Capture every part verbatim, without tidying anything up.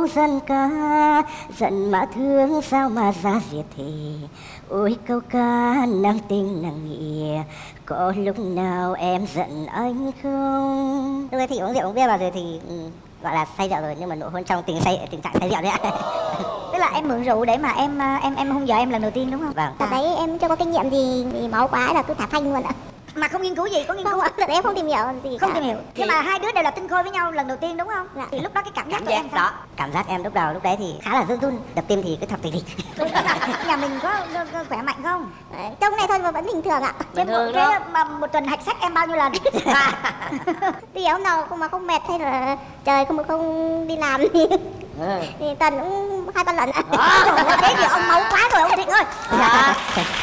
câu dân ca giận mà thương sao mà ra diệt thì. Ôi câu ca nặng tình nặng nghĩa, có lúc nào em giận anh không? Lúc đấy thì uống rượu uống bia vào rồi thì gọi là say rượu rồi, nhưng mà nụ hôn trong tình say tình trạng say rượu đấy ạ. Tức là em mượn rượu để mà em em em hôn vợ em lần đầu tiên đúng không? Vâng. Đợt đấy em chưa có kinh nghiệm gì, thì máu quá là cứ thả phanh luôn ạ. Mà không nghiên cứu gì, có nghiên cứu Không, đợt đấy em không tìm hiểu gì không cả. tìm hiểu. Nhưng mà hai đứa đều là tinh khôi với nhau lần đầu tiên đúng không? Dạ. Thì lúc đó cái cảm giác Cảm của em giác sao? đó, cảm giác em lúc đầu lúc đấy thì khá là run run, đập tim thì cứ thập thình thịch. Nhà mình có, có, có khỏe mạnh không? Trong này thôi mà vẫn bình thường ạ. Bình thường thế đó. mà một tuần hạch sách em bao nhiêu lần? Thì hôm nào không mà không mệt hay là trời không không đi làm thì Ừ. thì tuần cũng hai ba lần ạ. À, thế thì ông máu quá rồi ông Thịnh ơi. Dạ.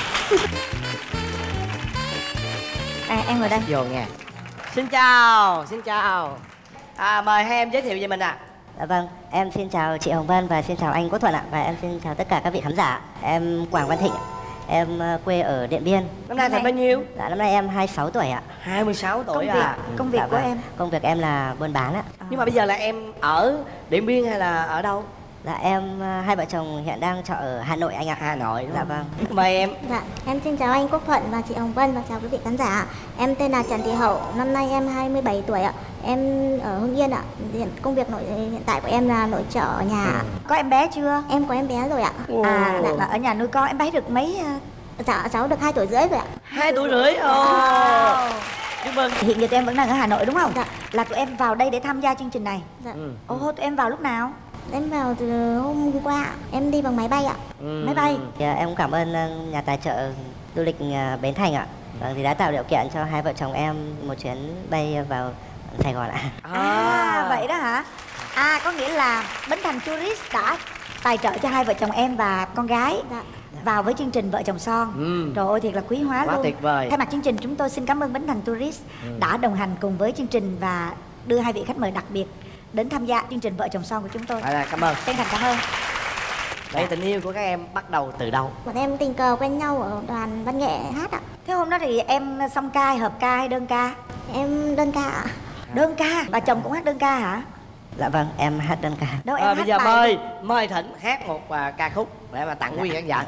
À, em ngồi đây. Vô nha. Xin chào, xin chào. À, mời hai em giới thiệu về mình ạ. Dạ vâng, em xin chào chị Hồng Vân và xin chào anh Quốc Thuận ạ. Và em xin chào tất cả các vị khán giả. Em Quảng Văn Thịnh ạ. Em uh, quê ở Điện Biên. Năm nay thành bao nhiêu? Dạ năm nay em hai mươi sáu tuổi ạ. hai mươi sáu tuổi Công việc, à. công việc Dạ của vâng. em. Công việc em là buôn bán ạ. Nhưng mà bây giờ là em ở Điện Biên hay là ở đâu? Dạ em uh, hai vợ chồng hiện đang trọ ở Hà Nội anh ạ. Hà Nội đúng Dạ không? vâng. Mời em. Dạ, em xin chào anh Quốc Thuận và chị Hồng Vân và chào quý vị khán giả. Em tên là Trần Thị Hậu, năm nay em hai mươi bảy tuổi ạ. Em ở Hưng Yên ạ. Hiện công việc nội hiện tại của em là nội trợ ở nhà. Ừ. Có em bé chưa? Em có em bé rồi ạ. À, Ồ. là ở nhà nuôi con. Em bé được mấy? uh, Dạ, cháu được hai tuổi rưỡi rồi ạ. Hai tuổi rưỡi. Ồ. Chúc mừng. Hiện giờ tụi em vẫn đang ở Hà Nội đúng không? Dạ. Là tụi em vào đây để tham gia chương trình này. Dạ. Ừ. Ồ, tụi em vào lúc nào? Em vào từ hôm qua ạ. Em đi bằng máy bay ạ. Ừ. Máy bay. Thì, uh, em cũng cảm ơn uh, nhà tài trợ du lịch uh, Bến Thành ạ. Vâng, thì đã tạo điều kiện cho hai vợ chồng em một chuyến bay vào Sài Gòn ạ. À, vậy đó hả? À, có nghĩa là Bến Thành Tourist đã tài trợ cho hai vợ chồng em và con gái Dạ. vào với chương trình Vợ Chồng Son. Ừ. Trời ơi, thiệt là quý hóa Quá luôn. tuyệt vời. Thay mặt chương trình chúng tôi xin cảm ơn Bến Thành Tourist đã đồng hành cùng với chương trình và đưa hai vị khách mời đặc biệt đến tham gia chương trình Vợ Chồng Son của chúng tôi. Phải là cảm ơn. Chân thành cảm ơn. Vậy tình yêu của các em bắt đầu từ đâu? Bọn em tình cờ quen nhau ở đoàn văn nghệ hát ạ. Thế hôm đó thì em song ca, hợp ca hay đơn ca? Em đơn ca ạ. Đơn ca. Và chồng cũng hát đơn ca hả? Dạ vâng, em hát đơn ca. Đâu em À, hát bây giờ bài mời mời Thịnh hát một uh, ca khúc để mà tặng quý khán giả.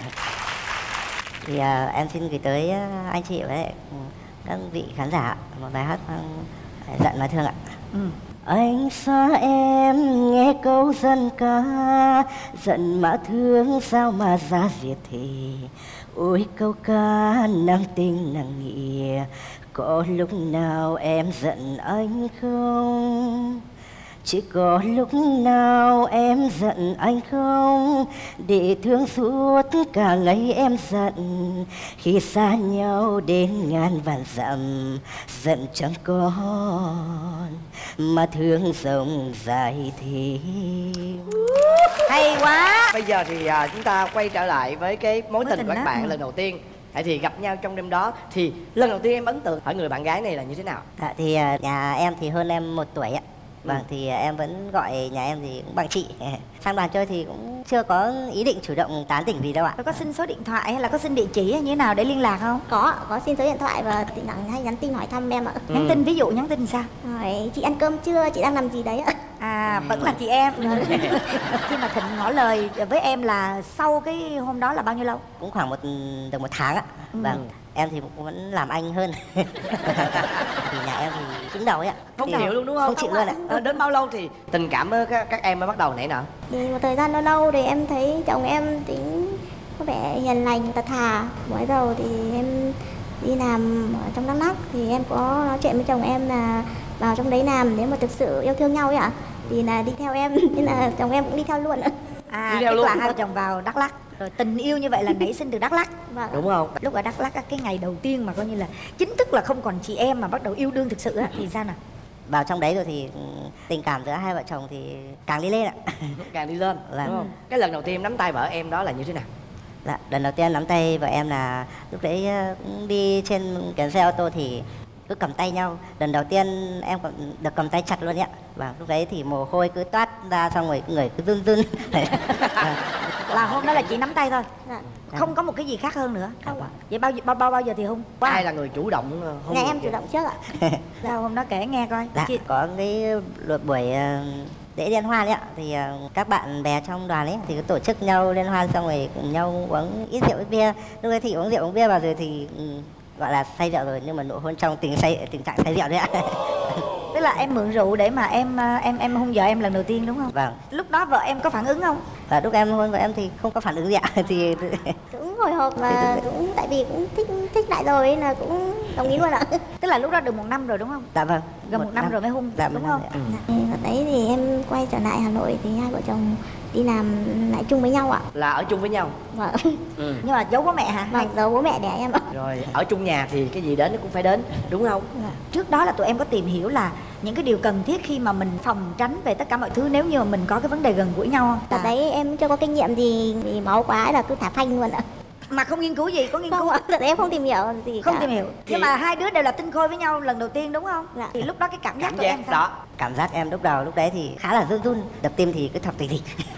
Thì uh, em xin gửi tới uh, anh chị với uh, các vị khán giả một bài hát mang giận mà thương ạ. Ừ. Anh xa em nghe câu dân ca giận mà thương sao mà ra diệt thì. Ôi câu ca nặng tình nặng nghĩa, có lúc nào em giận anh không? Chỉ có lúc nào em giận anh không, để thương suốt cả ngày em giận. Khi xa nhau đến ngàn vạn dặm, giận chẳng còn mà thương rộng dài thêm. Hay quá. Bây giờ thì uh, chúng ta quay trở lại với cái mối, Mối tình tình của các đó. bạn Ừ. lần đầu tiên. Vậy thì gặp nhau trong đêm đó thì lần đầu tiên em ấn tượng ở người bạn gái này là như thế nào? Dạ, thì uh, nhà em thì hơn em một tuổi ạ. Vâng, Ừ. thì uh, em vẫn gọi nhà em thì cũng bằng chị. Sang đoàn chơi thì cũng chưa có ý định chủ động tán tỉnh gì đâu ạ. Rồi có xin số điện thoại hay là có xin địa chỉ hay như thế nào để liên lạc không? Có, có xin số điện thoại và thỉnh thoảng hay nhắn tin hỏi thăm em ạ. Ừ. Nhắn tin, ví dụ nhắn tin sao? Hỏi chị ăn cơm chưa, chị đang làm gì đấy ạ. À, vẫn là chị em. Khi mà Thịnh ngỏ lời với em là sau cái hôm đó là bao nhiêu lâu? Cũng khoảng một được một tháng ạ. Ừ. Vâng, em thì cũng vẫn làm anh hơn. Thì nhà em thì cứng đầu ấy ạ. Không Thì- chịu luôn đúng không? Không chịu luôn ạ. Ờ, đến bao lâu thì tình cảm với các, các em mới bắt đầu nảy nở? Thì một thời gian lâu lâu thì em thấy chồng em tính có vẻ hiền lành, thật thà. Mới đầu thì em đi làm ở trong Đắk Lắk thì em có nói chuyện với chồng em là vào trong đấy làm, nếu mà thực sự yêu thương nhau ấy ạ thì là đi theo em, nên là chồng em cũng đi theo luôn ạ. À, Đi theo tức luôn. là hai vợ chồng vào Đắk Lắk. Rồi tình yêu như vậy là nảy sinh từ Đắk Lắk. Vâng. Đúng không? Lúc ở Đắk Lắk á, cái ngày đầu tiên mà coi như là chính thức là không còn chị em mà bắt đầu yêu đương thực sự á, thì sao nào? Vào trong đấy rồi thì ừ, tình cảm giữa hai vợ chồng thì càng đi lên ạ. Càng đi lên Vâng. đúng không? Cái lần đầu tiên em nắm tay vợ em đó là như thế nào? Dạ, lần đầu tiên nắm tay vợ em là lúc đấy ờ, cũng đi trên cái xe ô tô thì cứ cầm tay nhau. Lần đầu tiên em còn được cầm tay chặt luôn ạ. Và lúc đấy thì mồ hôi cứ toát ra, xong rồi người cứ run run. Là hôm đó là chỉ nắm tay thôi, Dạ. không có một cái gì khác hơn nữa. Không ạ. Vậy bao bao bao, bao giờ thì hôn? Ai là người chủ động ờ, hôn Nhà người em kia? chủ động trước ạ. Sao hôm đó kể nghe coi. Dạ, Chị- có cái lượt buổi ờ, lễ liên hoan ấy ạ, thì uh, các bạn bè trong đoàn ấy thì cứ tổ chức nhau liên hoan xong rồi cùng nhau uống ít rượu ít bia. Lúc đấy thì uống rượu uống bia vào rồi thì um, gọi là say rượu rồi, nhưng mà nụ hôn trong tình say tình trạng say rượu đấy ạ. Tức là em mượn rượu để mà em em em hôn vợ em lần đầu tiên đúng không? Vâng. Lúc đó vợ em có phản ứng không? Và lúc em hôn vợ em thì không có phản ứng gì ạ. Thì cũng hồi hộp và cũng tại vì cũng thích thích lại rồi ấy là cũng đồng ý luôn ạ. Tức là lúc đó được một năm rồi đúng không? Dạ vâng. Gần một, một năm, năm rồi mới hôn, dạ, đúng không? Ừ. Dạ. Đấy thì em quay trở lại Hà Nội thì hai vợ chồng đi làm lại chung với nhau ạ. Là ở chung với nhau. Vâng. Ừ. Nhưng mà giấu bố mẹ hả? Vâng, giấu bố mẹ đẻ em ạ. Rồi ở chung nhà thì cái gì đến nó cũng phải đến, đúng không? Dạ. Trước đó là tụi em có tìm hiểu là những cái điều cần thiết khi mà mình phòng tránh về tất cả mọi thứ nếu như mà mình có cái vấn đề gần gũi nhau không? Tại à. đấy em chưa có kinh nghiệm gì vì máu quá là cứ thả phanh luôn ạ. Mà không nghiên cứu gì, có nghiên không cứu ạ, tại em không tìm hiểu gì không cả. tìm hiểu. Thì... nhưng mà hai đứa đều là tinh khôi với nhau lần đầu tiên đúng không? Dạ. Thì lúc đó cái cảm giác cảm của giác em sao? đó. Cảm giác em lúc đầu lúc đấy thì khá là run run, đập tim thì cứ thọc thình thịch.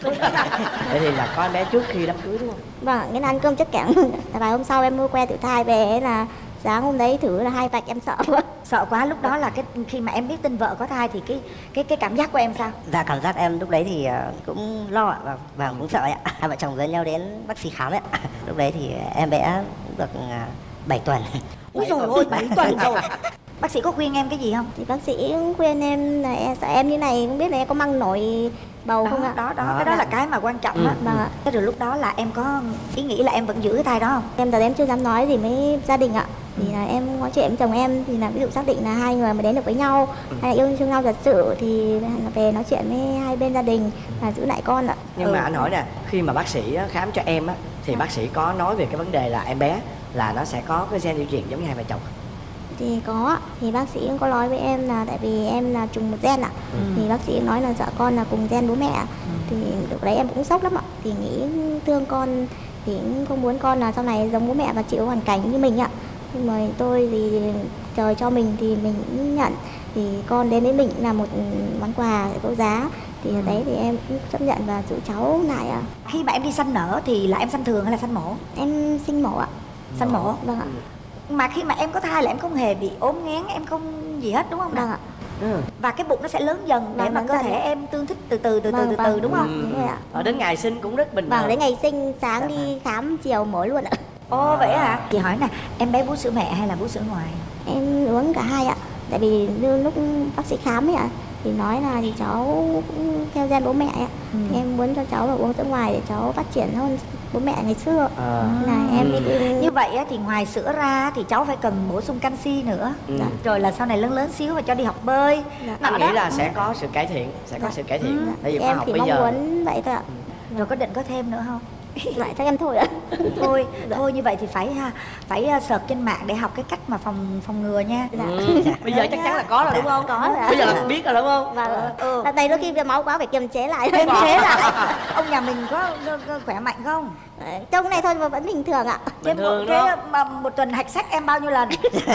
Vậy thì là có em bé trước khi đám cưới đúng không? Vâng, cái ăn cơm chất kẽm. Vài hôm sau em mua que thử thai về là sáng hôm đấy thử là hai vạch em sợ quá. Sợ quá. Lúc đó là cái khi mà em biết tin vợ có thai thì cái cái cái cảm giác của em sao? Dạ cảm giác em lúc đấy thì cũng lo ạ, và, và cũng sợ ạ. Hai vợ chồng dẫn nhau đến bác sĩ khám ạ. Lúc đấy thì em bé cũng được bảy tuần. Úi dồi ôi, bảy tuần rồi. Bác sĩ có khuyên em cái gì không? Thì bác sĩ khuyên em là em, sợ em như này không biết là em có mang nổi bầu đó, không ạ? Đó, đó, đó, cái đó là cái mà quan trọng ừ, á. Vâng ạ. Thế rồi lúc đó là em có ý nghĩ là em vẫn giữ cái thai đó không? Em giờ em chưa dám nói gì với gia đình ạ. Thì là em nói chuyện với chồng em thì là ví dụ xác định là hai người mà đến được với nhau ừ. hay là yêu thương nhau thật sự thì về nói chuyện với hai bên gia đình và giữ lại con ạ. Nhưng ừ. mà anh hỏi nè, khi mà bác sĩ khám cho em á thì à. bác sĩ có nói về cái vấn đề là em bé là nó sẽ có cái gen di truyền giống như hai vợ chồng? Thì có, thì bác sĩ cũng có nói với em là tại vì em là trùng một gen ạ. ừ. Thì bác sĩ nói là sợ con là cùng gen bố mẹ. ừ. Thì lúc đấy em cũng sốc lắm ạ. Thì nghĩ thương con thì cũng không muốn con là sau này giống bố mẹ và chịu hoàn cảnh như mình ạ. Nhưng mà tôi thì trời cho mình thì mình cũng nhận. Thì con đến với mình là một món quà có giá. Thì ở đấy thì em cũng chấp nhận và giữ cháu lại ạ. Khi mà em đi sanh nở thì là em sanh thường hay là sanh mổ? Em sinh mổ ạ. Sanh mổ? Vâng ạ. Mà khi mà em có thai là em không hề bị ốm nghén, em không gì hết đúng không? Vâng ạ. Ừ. Và cái bụng nó sẽ lớn dần để vâng, mà vâng, cơ thể đấy. Em tương thích từ từ từ vâng, từ từ vâng, từ đúng không? Ừ. Đúng rồi ạ. Ở đến ngày sinh cũng rất bình thường. Vâng, đến ngày sinh sáng dạ. đi khám chiều mổ luôn ạ. Ồ à. Vậy hả? Chị hỏi nè, em bé bú sữa mẹ hay là bú sữa ngoài? Em uống cả hai ạ. Tại vì lúc bác sĩ khám ấy ạ thì nói là thì cháu cũng theo gen bố mẹ ạ. Ừ. Thì em muốn cho cháu là uống sữa ngoài để cháu phát triển hơn bố mẹ ngày xưa. À. Là em ừ. đi... Như vậy thì ngoài sữa ra thì cháu phải cần bổ sung canxi nữa. Ừ. Rồi là sau này lớn lớn xíu và cho đi học bơi. Dạ. Anh nghĩ là sẽ có sự cải thiện, sẽ có dạ. sự cải thiện. Ừ. Tại vì em học thì bây mong giờ muốn vậy thôi ạ. Ừ. Rồi có định có thêm nữa không? Lại chắc em thôi ạ. Thôi, dạ. thôi như vậy thì phải phải search trên mạng để học cái cách mà phòng phòng ngừa nha. Dạ. Ừ. Bây giờ chắc chắn là có rồi đúng không? Có rồi. Bây giờ là biết rồi đúng không? Vâng. Ừ. Là đây đôi khi máu quá phải kiềm chế lại. Kiềm chế lại. Ông nhà mình có, có, có khỏe mạnh không? Trong này thôi mà vẫn bình thường ạ. Bình thường thế mà một tuần hạch sách em bao nhiêu lần?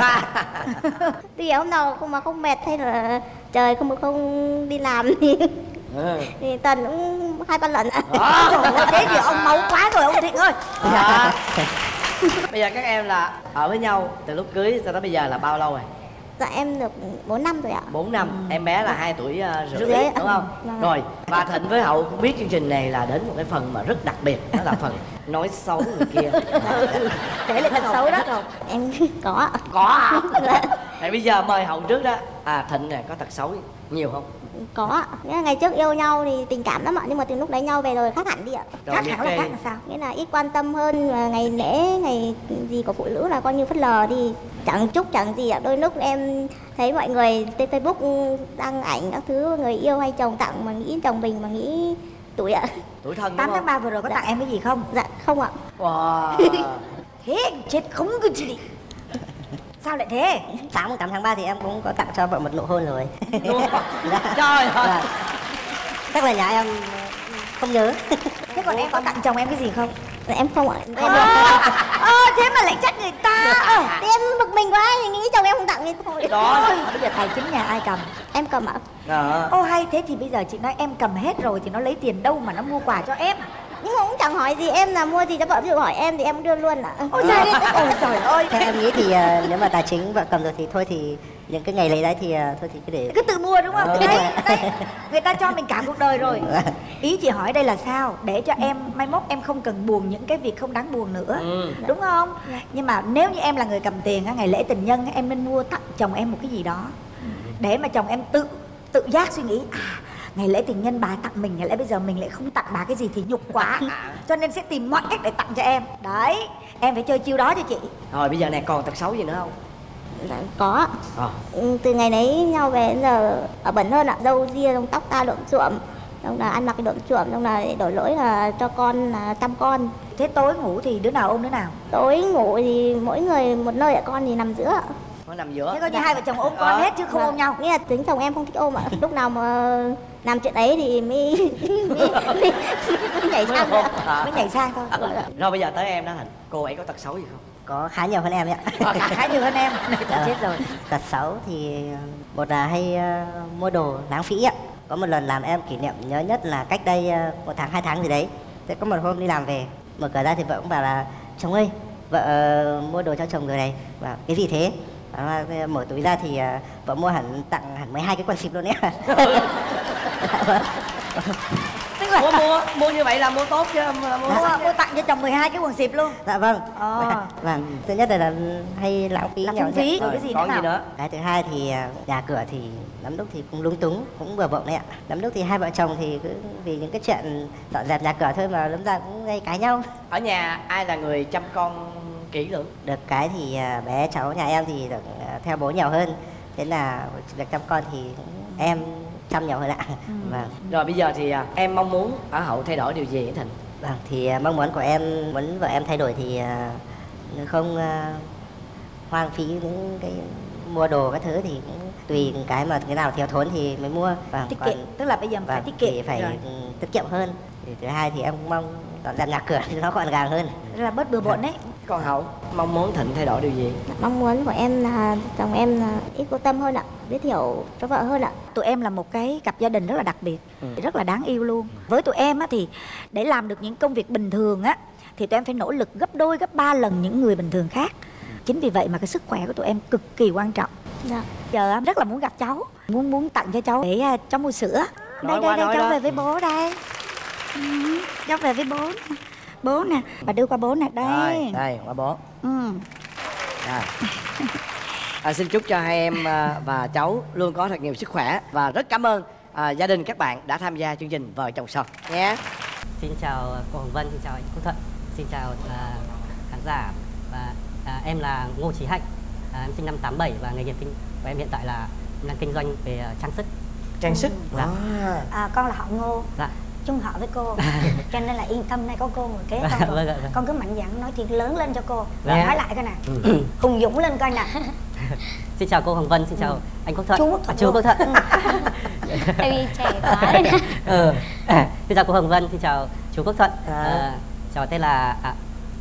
Thì hôm nào không mà không mệt hay là trời không không đi làm thì ừ. thì tuần cũng hai ba lần ạ. À, thế thì ông máu quá rồi ông Thịnh ơi. À. Bây giờ các em là ở với nhau từ lúc cưới cho tới bây giờ là bao lâu rồi? Dạ em được bốn năm rồi ạ. bốn năm, ừ. em bé là hai tuổi uh, rưỡi, rưỡi đúng không? Vâng. Rồi, và Thịnh với Hậu cũng biết chương trình này là đến một cái phần mà rất đặc biệt, đó là phần nói xấu người kia. Kể lại thật xấu đó. Em có. Có à? Thì bây giờ mời Hậu trước đó. À Thịnh này có tật xấu nhiều không? Có ạ. Nghĩa là ngày trước yêu nhau thì tình cảm lắm ạ, nhưng mà từ lúc lấy nhau về rồi khác hẳn đi ạ. Rồi, khác hẳn là khác làm sao? Nghĩa là ít quan tâm hơn, ngày lễ ngày gì của phụ nữ là coi như phớt lờ đi, chẳng chúc chẳng gì ạ. Đôi lúc em thấy mọi người trên Facebook đăng ảnh các thứ người yêu hay chồng tặng mà nghĩ chồng mình mà nghĩ tuổi ạ. Tuổi thân đúng tám không? tháng ba vừa rồi có dạ. tặng em cái gì không? Dạ không ạ. Wow. Thế chết không cái gì. Sao lại thế? Sáng tám tháng ba thì em cũng có tặng cho vợ một nụ hôn rồi. Trời ơi. Chắc là nhà em không nhớ. Thế còn em có tặng chồng em cái gì không? Dạ, em không ạ. Em à, à, thế mà lại trách người ta. Thì em bực mình quá thì nghĩ chồng em không tặng thì thôi. Đó. Bây giờ tài chính nhà ai cầm? Em cầm ạ. À. Ô hay thế thì bây giờ chị nói em cầm hết rồi thì nó lấy tiền đâu mà nó mua quà cho em? Nhưng mà cũng chẳng hỏi gì em là mua gì cho vợ, ví dụ hỏi em thì em cũng đưa luôn ạ. Ôi trời ơi, ôi trời ơi. Theo em nghĩ thì uh, nếu mà tài chính vợ cầm rồi thì thôi thì những cái ngày lễ đấy thì uh, thôi thì cứ để cứ tự mua đúng không? Ờ. Đấy, đấy, người ta cho mình cả cuộc đời rồi. Ý chị hỏi đây là sao? Để cho em mai mốt em không cần buồn những cái việc không đáng buồn nữa, Ừ. đúng không? Nhưng mà nếu như em là người cầm tiền á, ngày lễ tình nhân á, em nên mua tặng chồng em một cái gì đó để mà chồng em tự tự giác suy nghĩ, à ngày lễ tình nhân bà tặng mình, ngày lễ bây giờ mình lại không tặng bà cái gì thì nhục quá, cho nên sẽ tìm mọi cách để tặng cho em. Đấy, em phải chơi chiêu đó cho chị. Rồi bây giờ này còn tật xấu gì nữa không? Dạ, có. Ờ. Ừ, từ ngày lấy nhau về đến giờ ở bẩn hơn ạ, râu ria, lông tóc ta lộn xuộm, xong là ăn mặc cái lộn xuộm, xong là đổi lỗi là cho con là chăm con. Thế tối ngủ thì đứa nào ôm đứa nào? Tối ngủ thì mỗi người một nơi ạ, con thì nằm giữa ạ. Nó nằm giữa. Thế coi như hai vợ chồng ôm con Ờ. hết chứ không ôm nhau. Nghĩa là tính chồng em không thích ôm ạ. Lúc nào mà làm chuyện ấy thì mới mới, mới, mới nhảy sang ạ. À. Mới nhảy sang thôi. Rồi bây giờ tới em đó Thịnh, cô ấy có tật xấu gì không? có khá nhiều hơn em ấy ạ. Ờ, khá, khá nhiều hơn em. Đã chết rồi. Tật xấu thì một là hay uh, mua đồ lãng phí ạ. Có một lần làm em kỷ niệm nhớ nhất là cách đây uh, một tháng hai tháng gì đấy. Thế có một hôm đi làm về, mở cửa ra thì vợ cũng bảo là chồng ơi, vợ uh, mua đồ cho chồng rồi này. Và cái gì thế? Đó, mở túi ra thì uh, vợ mua hẳn tặng hẳn mười hai cái quần xịp luôn đấy. Tức là Mua mua mua như vậy là mua tốt chứ mua, mua, mua tặng cho chồng mười hai cái quần xịp luôn. Dạ vâng. Ờ. Vâng, thứ nhất là, là hay lãng phí Lãng nhỏ phí. nhặt. Rồi cái gì còn nữa gì nào? nữa? Cái thứ hai thì uh, nhà cửa thì lắm lúc thì cũng lúng túng, cũng bừa bộn đấy ạ. Lắm lúc thì hai vợ chồng thì cứ vì những cái chuyện dọn dẹp nhà cửa thôi mà lắm ra cũng gây cãi nhau. Ở nhà ai là người chăm con kỹ lưỡng? Được cái thì uh, bé cháu nhà em thì được uh, theo bố nhiều hơn. Thế là việc chăm con thì cũng em chăm nhiều hơn ạ. Ừ. Vâng. Rồi bây giờ thì à, em mong muốn ở Hậu thay đổi điều gì hả Thịnh? Vâng, thì uh, mong muốn của em muốn vợ em thay đổi thì uh, không uh, hoang phí những cái mua đồ các thứ thì cũng tùy cái mà cái nào thiếu thốn thì mới mua. Vâng, Tiết còn- kiệm, tức là bây giờ phải vâng, tiết kiệm thì phải rồi. ừ, tiết kiệm hơn. Thì thứ hai thì em cũng mong dọn dẹp nhà cửa thì nó gọn gàng hơn. Tức là bớt bừa bộn đấy. Còn Hậu mong muốn Thịnh thay đổi điều gì? Mong muốn của em là chồng em là ít vô tâm hơn ạ, biết hiểu cho vợ hơn ạ. Tụi em là một cái cặp gia đình rất là đặc biệt, Ừ. rất là đáng yêu luôn. Với tụi em á thì để làm được những công việc bình thường á thì tụi em phải nỗ lực gấp đôi gấp ba lần những người bình thường khác. Chính vì vậy mà cái sức khỏe của tụi em cực kỳ quan trọng. Dạ. Giờ em rất là muốn gặp cháu, muốn muốn tặng cho cháu để uh, cháu mua sữa. Nói Đây qua đây đây nói cháu đó. về với bố đây. Ừ, cháu về với bố. Bố nè, bà đưa qua bố nè, đây. Rồi, đây qua bố. Ừ. Rồi. À, xin chúc cho hai em à, và cháu luôn có thật nhiều sức khỏe và rất cảm ơn à, gia đình các bạn đã tham gia chương trình Vợ Chồng Son nhé. Xin chào cô Hồng Vân, xin chào anh Quốc Thuận, xin chào à, khán giả và à, em là Ngô Chí Hạnh, à, em sinh năm tám bảy và nghề nghiệp kinh của em hiện tại là đang kinh doanh về à, trang sức. Trang sức. Dạ. À. À, con là họ Ngô, Dạ. chung họ với cô, cho nên là yên tâm, nay có cô ngồi kế con rồi. Vâng ạ, vâng. Con cứ mạnh dạn nói thiệt lớn lên cho cô. Dạ. Nói lại coi nè, Ừ. hùng dũng lên coi nè. Xin chào cô Hồng Vân, xin chào anh Quốc Thuận. Chú Quốc Thuận À, chú luôn. Quốc Thuận. Tại vì trẻ quá đấy. ừ. à, xin chào cô Hồng Vân, xin chào chú Quốc Thuận. À. À, cháu tên là à,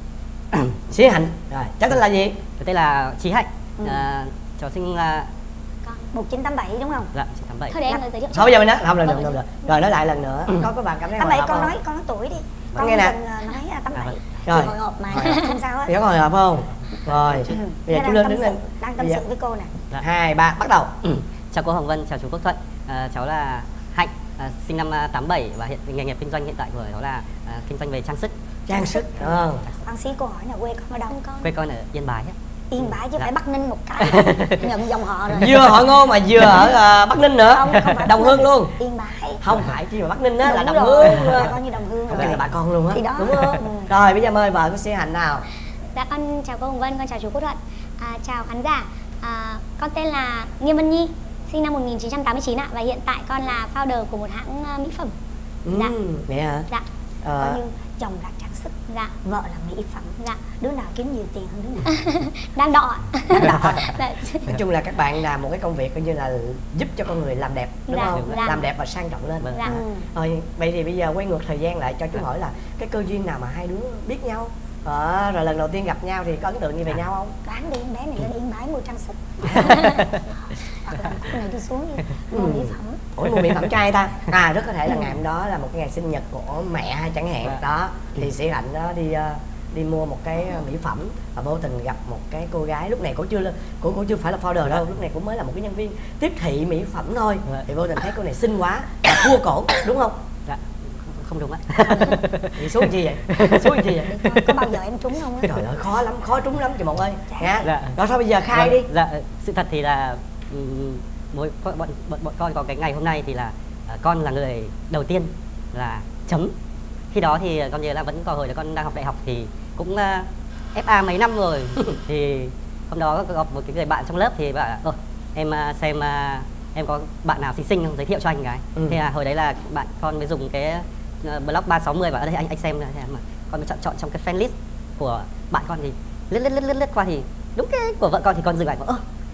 Xí Hạnh. Rồi, cháu tên là gì? cháu tên là Chí Hạnh. Ừ. À, cháu sinh à, một chín tám bảy đúng không? dạ chín tám bảy. Thôi để em nói giới thiệu. Thôi bây giờ mình nói không lần nữa, lần nữa. Rồi nói lại lần nữa. Có các bạn cảm thấy Tám hồi bảy hộp con không? nói con nói tuổi đi. Nói Con nghe nè. đừng ờ, nói à, tám À, bảy. vâng. Rồi. Hồi hộp mà Hồi hộp. không sao hết. Thì có hồi hộp không? Rồi. Bây giờ Thế chú đang lên tâm đứng lên. sự- đang tâm Bây giờ- sự với cô nè. Dạ. Hai, ba, bắt đầu. Ừ. Chào cô Hồng Vân, chào chú Quốc Thuận. À, cháu là Hạnh, à, sinh năm à, tám bảy và hiện nghề nghiệp kinh doanh hiện tại của cháu là à, kinh doanh về trang sức. Trang sức. Ờ. Con xí cô hỏi là quê con ở đâu? Con Quê con ở Yên Bái á. Yên Bái chứ Dạ. phải Bắc Ninh một cái. Nhận dòng họ rồi. Vừa họ Ngô mà vừa ở ờ, Bắc Ninh nữa. Không, không phải Bắc Đồng Hương Ninh. luôn. Yên Bái. Không phải chi mà Bắc Ninh á là Đúng Đồng rồi, Hương. bà con như Đồng Hương Không rồi. phải là bà con luôn á. Thì đó. Đúng không? Ừ. Rồi bây giờ mời vợ của Xí Hạnh nào. Dạ con chào cô Hồng Vân, con chào chú Quốc Thuận. À, chào khán giả. À, con tên là Nghiêm Vân Nhi, sinh năm một nghìn chín trăm tám mươi chín ạ và hiện tại con là founder của một hãng à, mỹ phẩm. Dạ. Ừ, vậy hả? Dạ. Ờ, Coi như chồng là trang sức, Dạ. vợ là mỹ phẩm. Dạ. Đứa nào kiếm nhiều tiền hơn đứa nào? Đang đọ ạ. Đang đọ. Dạ. nói chung là các bạn làm một cái công việc coi như là giúp cho con người làm đẹp, đúng Dạ, không? dạ. Làm đẹp và sang trọng lên. Vâng. Dạ. Ừ. Rồi vậy thì bây giờ quay ngược thời gian lại cho chú hỏi là cái cơ duyên nào mà hai đứa biết nhau? Ờ, rồi lần đầu tiên gặp nhau thì có ấn tượng gì về nhau không? Đoán đi, em bé này lên Yên Bái mua trang sức. Hoặc là con này đi xuống đi, mua mỹ phẩm. Ủa mua mỹ phẩm trai ta? À rất có thể là ngày hôm đó là một cái ngày sinh nhật của mẹ hay chẳng hạn. Dạ. Đó thì Sĩ Hạnh đó đi ờ, đi mua một cái mỹ phẩm và vô tình gặp một cái cô gái, lúc này cô chưa cô cô chưa phải là founder đâu, lúc này cũng mới là một cái nhân viên tiếp thị mỹ phẩm thôi. Thì vô tình thấy cô này xinh quá và cua cổ, đúng không? Dạ không đúng ạ. Thì số gì vậy? Số gì vậy? Có bao giờ em trúng không á? Trời ơi khó lắm, khó trúng lắm chị Mộng ơi. Nha. Dạ. Đó thôi bây giờ khai Vâng, đi. Dạ sự thật thì là um, mỗi bọn, bọn, bọn, bọn con có cái ngày hôm nay thì là uh, con là người đầu tiên là chấm. Khi đó thì con nhớ là vẫn còn hồi là con đang học đại học thì cũng uh, ép a mấy năm rồi. Thì hôm đó có gặp một cái người bạn trong lớp thì bảo là ơ em uh, xem uh, em có bạn nào xinh xinh không, giới thiệu cho anh cái. Ừ. Thì uh, hồi đấy là bạn con mới dùng cái uh, blog ba sáu mươi và ở đây anh anh xem này, mà con mới chọn chọn trong cái fan list của bạn con thì lướt lướt lướt lướt lướt qua thì đúng cái của vợ con thì con dừng lại bảo ơ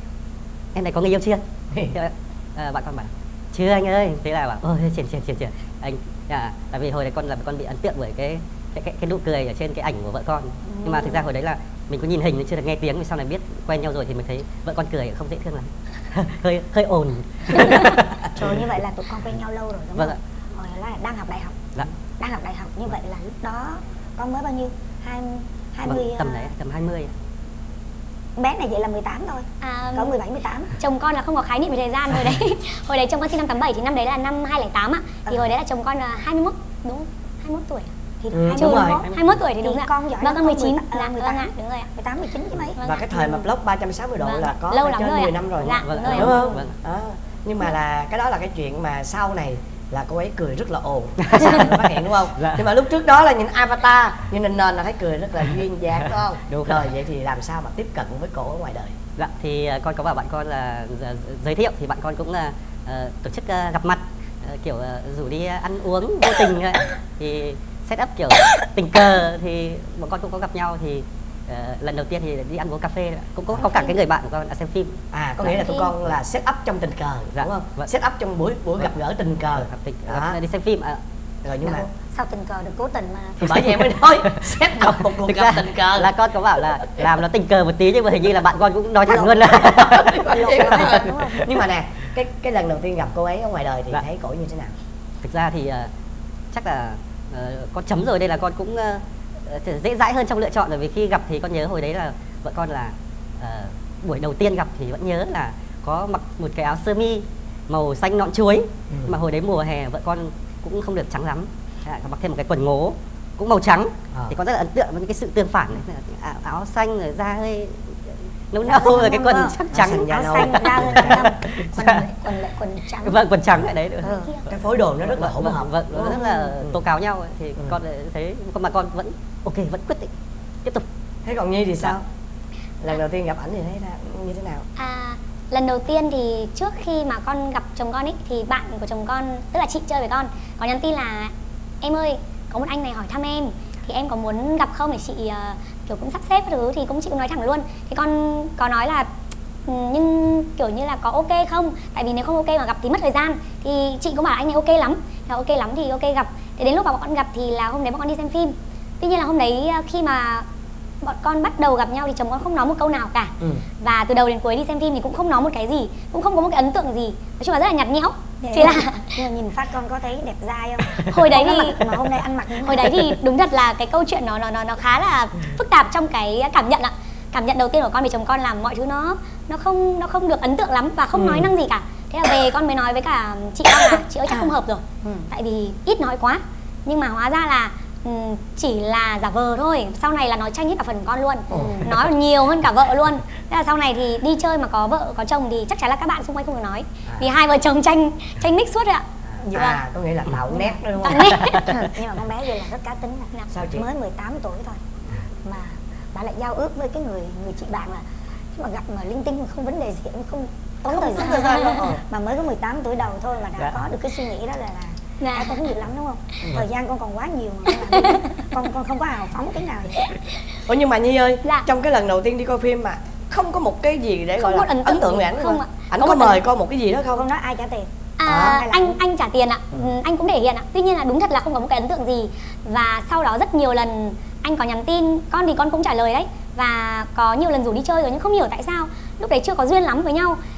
em này có người yêu chưa? Thì, uh, bạn con bảo chưa anh ơi. Thế là bảo ôi triển triển triển triển anh à, tại vì hồi đấy con là con bị ấn tượng bởi cái cái cái, cái nụ cười ở trên cái ảnh của vợ con. Ừ. Nhưng mà thực ra hồi đấy là mình có nhìn hình nhưng chưa được nghe tiếng, vì sau này biết quen nhau rồi thì mình thấy vợ con cười không dễ thương lắm. hơi hơi ồn. Trời, như vậy là tụi con quen nhau lâu rồi đúng vâng không? Ạ. Hồi đó là đang học đại học. Dạ. Đang học đại học như vậy là lúc đó con mới bao nhiêu? Hai hai mươi vâng, tầm đấy tầm hai mươi. Bé này vậy là mười tám thôi. À, Có mười bảy mười tám. chồng con là không có khái niệm về thời gian hồi đấy. Hồi đấy chồng con sinh năm tám bảy thì năm đấy là năm hai không tám ạ. Thì Ừ. hồi đấy là chồng con là hai mươi mốt, đúng không? hai mươi mốt tuổi. Thì Ừ, hai đúng mươi rồi. mốt. hai mươi mốt tuổi thì đúng Thì rồi. con giỏi Vâng, lắm, con mười con chín. mười- Dạ, ờ, mười vâng tám. ạ, đúng rồi ạ. mười tám mười chín chứ mấy. Vâng. Và cái thời mà blog ba trăm sáu mươi độ Vâng. là có Lâu phải lắm trên rồi mười ạ. năm rồi. Dạ, Vâng, đúng rồi đúng ạ. không? Vâng. Đó. Nhưng mà là cái đó là cái chuyện mà sau này là cô ấy cười rất là ồn. Sau này mới phát hiện đúng không? Dạ. Nhưng mà lúc trước đó là nhìn avatar, nhưng nền nền là thấy cười rất là duyên dáng đúng không? Đúng Rồi vậy thì làm sao mà tiếp cận với cô ở ngoài đời? Dạ thì uh, con có bảo bạn con là uh, giới thiệu thì bạn con cũng là uh, tổ chức uh, gặp mặt, uh, kiểu uh, rủ đi ăn uống vô tình thôi. Thì set up kiểu tình cờ thì bọn con cũng có gặp nhau thì uh, lần đầu tiên thì đi ăn uống cà phê cũng có, có cả cái người bạn của con đã xem phim. À có nghĩa là tụi con là set up trong tình cờ Dạ, đúng không? vâng. Set up trong buổi buổi gặp gỡ tình cờ. Gặp tình, Đó. uh, đi xem phim. Uh, Rồi nhưng mà Sao tình cờ được cố tình mà. thì bởi vì em mới nói set up một cuộc thực gặp ra tình cờ là con có bảo là làm nó tình cờ một tí nhưng mà hình như là bạn con cũng nói thẳng luôn là Đúng không? nhưng mà nè cái cái lần đầu tiên gặp cô ấy ở ngoài đời thì Dạ. thấy cổ như thế nào? thực ra thì uh, chắc là uh, con chấm rồi đây là con cũng uh, dễ dãi hơn trong lựa chọn, bởi vì khi gặp thì con nhớ hồi đấy là vợ con là uh, buổi đầu tiên gặp thì vẫn nhớ là có mặc một cái áo sơ mi màu xanh nõn chuối. Ừ. Mà hồi đấy mùa hè vợ con cũng không được trắng lắm, à, mặc thêm một cái quần ngố cũng màu trắng. À. Thì con rất là ấn tượng với những cái sự tương phản đấy, áo, áo xanh rồi da hơi nâu Dạ, nâu rồi cái quần vâng. sắc Áo trắng. xanh da Áo nâu. xanh da hơi ngâm. Quần Dạ. quần lại quần trắng. Vâng, quần trắng ở đấy nữa. Ừ. Cái phối đồ nó rất là hỗn Vâng, hợp. vâng, nó rất là Ừ. tố cáo nhau ấy. Thì Ừ. con lại thấy mà con vẫn ok, vẫn quyết định tiếp tục. Thế còn Nhi thì sao? Lần đầu tiên gặp ảnh thì thấy ra như thế nào? À, lần đầu tiên thì trước khi mà con gặp chồng con ấy thì bạn của chồng con, tức là chị chơi với con, có nhắn tin là em ơi có một anh này hỏi thăm em thì em có muốn gặp không để chị uh, kiểu cũng sắp xếp các thứ, thì cũng chị cũng nói thẳng luôn. Thì con có nói là "Ừ, nhưng kiểu như là có ok không, tại vì nếu không ok mà gặp thì mất thời gian." Thì chị cũng bảo là anh này ok lắm, là ok lắm thì ok gặp. Thế đến lúc mà bọn con gặp thì là hôm đấy bọn con đi xem phim. Tuy nhiên là hôm đấy uh, khi mà bọn con bắt đầu gặp nhau thì chồng con không nói một câu nào cả. Ừ. Và từ đầu đến cuối đi xem phim thì cũng không nói một cái gì, cũng không có một cái ấn tượng gì, nói chung là rất là nhạt nhẽo. Vậy Chỉ là nhưng mà nhìn phát con có thấy đẹp dai không? hồi đấy Con thì mặc, mà hôm nay ăn mặc như thế hồi nào? đấy thì đúng thật là cái câu chuyện nó nó nó nó khá là phức tạp trong cái cảm nhận ạ. Cảm nhận đầu tiên của con về chồng con là mọi thứ nó nó không nó không được ấn tượng lắm và không Ừ. nói năng gì cả. Thế là về con mới nói với cả chị con là chị ơi chắc không hợp rồi, Ừ. tại vì ít nói quá. Nhưng mà hóa ra là ừ, chỉ là giả vờ thôi, sau này là nói tranh hết cả phần của con luôn. Ồ. Nói còn nhiều hơn cả vợ luôn. Thế là sau này thì đi chơi mà có vợ có chồng thì chắc chắn là các bạn xung quanh không được nói, vì hai vợ chồng tranh tranh nick suốt rồi ạ. À, có nghĩa là tạo nét đó đúng không? Tạo nét. Nhưng mà con bé vậy là rất cá tính nè. Sao chị? Mới mười tám tuổi thôi mà bà lại giao ước với cái người người chị bạn là chứ mà gặp mà linh tinh mà không vấn đề gì, em không tốn thời gian, thời gian đâu. Ờ. mà mới có mười tám tuổi đầu thôi mà đã Dạ. có được cái suy nghĩ đó là là Dạ. cá tính dữ lắm đúng không? Thời gian con còn quá nhiều mà con làm gì? con con không có hào phóng tí nào vậy. Ủa nhưng mà Nhi ơi, Dạ. trong cái lần đầu tiên đi coi phim mà không có một cái gì để Không gọi có là ấn tượng ấn tượng gì. về ảnh Không không? ạ. Ảnh Có có một mời ấn- coi một cái gì đó Con không? nói ai trả tiền? À, hay là anh anh- anh trả tiền ạ. Ừ, anh cũng thể hiện ạ. Tuy nhiên là đúng thật là không có một cái ấn tượng gì. Và sau đó rất nhiều lần anh có nhắn tin, con thì con cũng trả lời đấy. Và có nhiều lần rủ đi chơi rồi nhưng không hiểu tại sao lúc đấy chưa có duyên lắm với nhau.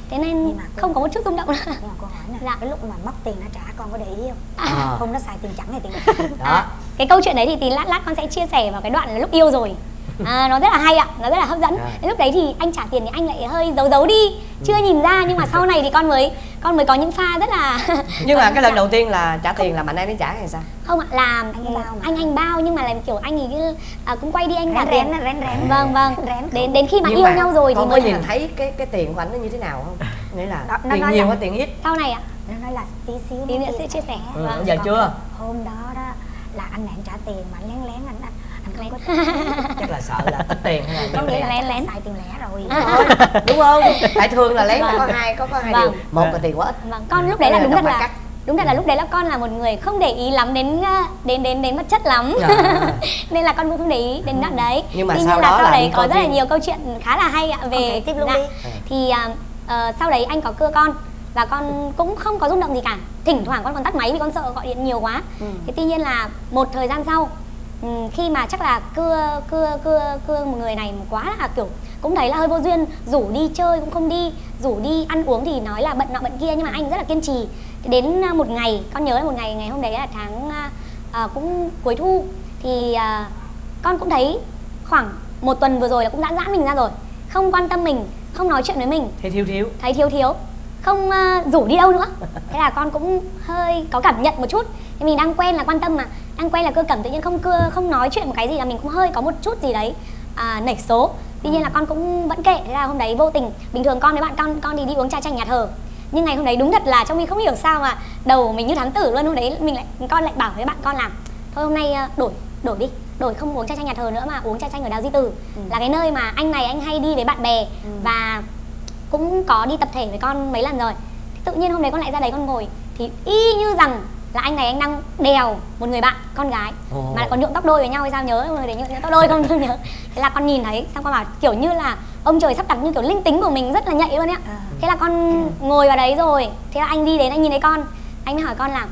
thế nên mà cô- không có một chút rung động nào. Nhưng mà cô hỏi nè, Dạ. cái lúc mà mất tiền nó trả con có để ý không? À. Hôm nó xài tiền chẳng hay tiền lẻ? Đó. À, cái câu chuyện đấy thì tí lát lát con sẽ chia sẻ vào cái đoạn là lúc yêu rồi. À, nó rất là hay ạ, nó rất là hấp dẫn. À. Lúc đấy thì anh trả tiền thì anh lại hơi giấu giấu đi, chưa nhìn ra, nhưng mà sau này thì con mới con mới có những pha rất là Nhưng mà cái lần đầu tiên là trả tiền là Mạnh An đến trả hay sao? không ạ, là Anh ấy bao mà. anh anh bao, nhưng mà là kiểu anh ấy cứ, à, cũng quay đi anh trả Rén tiền. rén rén rén. Vâng vâng. Rén. Đến đến khi mà Nhưng yêu nhau rồi thì con có mới nhìn thấy cái cái tiền của anh nó như thế nào không? Nghĩa là Đó, nó tiền nói nhiều là- hay tiền ít? sau này ạ. Nó nói là tí xíu Tí nó nữa sẽ chia sẻ. Ừ, Vâng. giờ Còn chưa? Hôm đó đó là anh này anh trả tiền mà anh lén lén anh anh anh không có Chắc là sợ là ít tiền hay là có nhiều nghĩa tiền. là lén lén. xài tiền lẻ rồi. Thôi, đúng không? Tại thường là lén là có Vâng. hai có có hai Vâng. điều. Một là tiền quá ít. Vâng, con lúc đấy là Cái đúng này thật là là cắt. đúng thật là lúc đấy là con là một người không để ý lắm đến uh, đến đến đến vật chất lắm. Dạ. Nên là con cũng không để ý đến đoạn đấy. Nhưng mà Tuy sau nhiên là đó sau là đấy những có câu rất là chuyện- nhiều câu chuyện khá là hay ạ về kể tiếp luôn dạ. đi. Thì uh, ờ, sau đấy anh có cưa con và con cũng không có rung động gì cả. Thỉnh thoảng con còn tắt máy vì con sợ gọi điện nhiều quá. Ừ. Thế tuy nhiên là một thời gian sau, ừ, khi mà chắc là cưa cưa cưa cưa một người này quá là kiểu cũng thấy là hơi vô duyên, rủ đi chơi cũng không đi, rủ đi ăn uống thì nói là bận nọ bận kia, nhưng mà anh rất là kiên trì. Thế đến à, một ngày, con nhớ là một ngày ngày hôm đấy là tháng à, à, cũng cuối thu, thì à, con cũng thấy khoảng một tuần vừa rồi là cũng giãn giãn mình ra rồi, không quan tâm mình, không nói chuyện với mình, Thì thiếu thiếu. thấy thiếu thiếu, không uh, rủ đi đâu nữa. Thế là con cũng hơi có cảm nhận một chút. Thì mình đang quen là quan tâm mà, đang quen là cưa cẩm, tự nhiên không cưa, không nói chuyện một cái gì là mình cũng hơi có một chút gì đấy à, nảy số. Tuy nhiên là con cũng vẫn kệ. Thế là hôm đấy vô tình, bình thường con với bạn con con thì đi uống trà chanh nhà thờ, nhưng ngày hôm đấy đúng thật là trong mình không hiểu sao mà đầu mình như thám tử luôn. Hôm đấy mình lại con lại bảo với bạn con là thôi hôm nay uh, đổi đổi đi, đổi không uống trà chanh nhà thờ nữa mà uống trà chanh ở Đào Duy Từ. Ừ. Là cái nơi mà anh này anh hay đi với bạn bè. Ừ. Và cũng có đi tập thể với con mấy lần rồi. Thì tự nhiên hôm đấy con lại ra đấy con ngồi, thì y như rằng là anh này anh đang đèo một người bạn con gái. Ồ. Mà lại còn nhuộm tóc đôi với nhau hay sao, nhớ người đấy nhuộm tóc đôi không không nhớ. Thế là con nhìn thấy xong con bảo kiểu như là ông trời sắp đặt, như kiểu linh tính của mình rất là nhạy luôn ấy. À. Thế là con ngồi vào đấy rồi, thế là anh đi đến anh nhìn thấy con, anh mới hỏi con là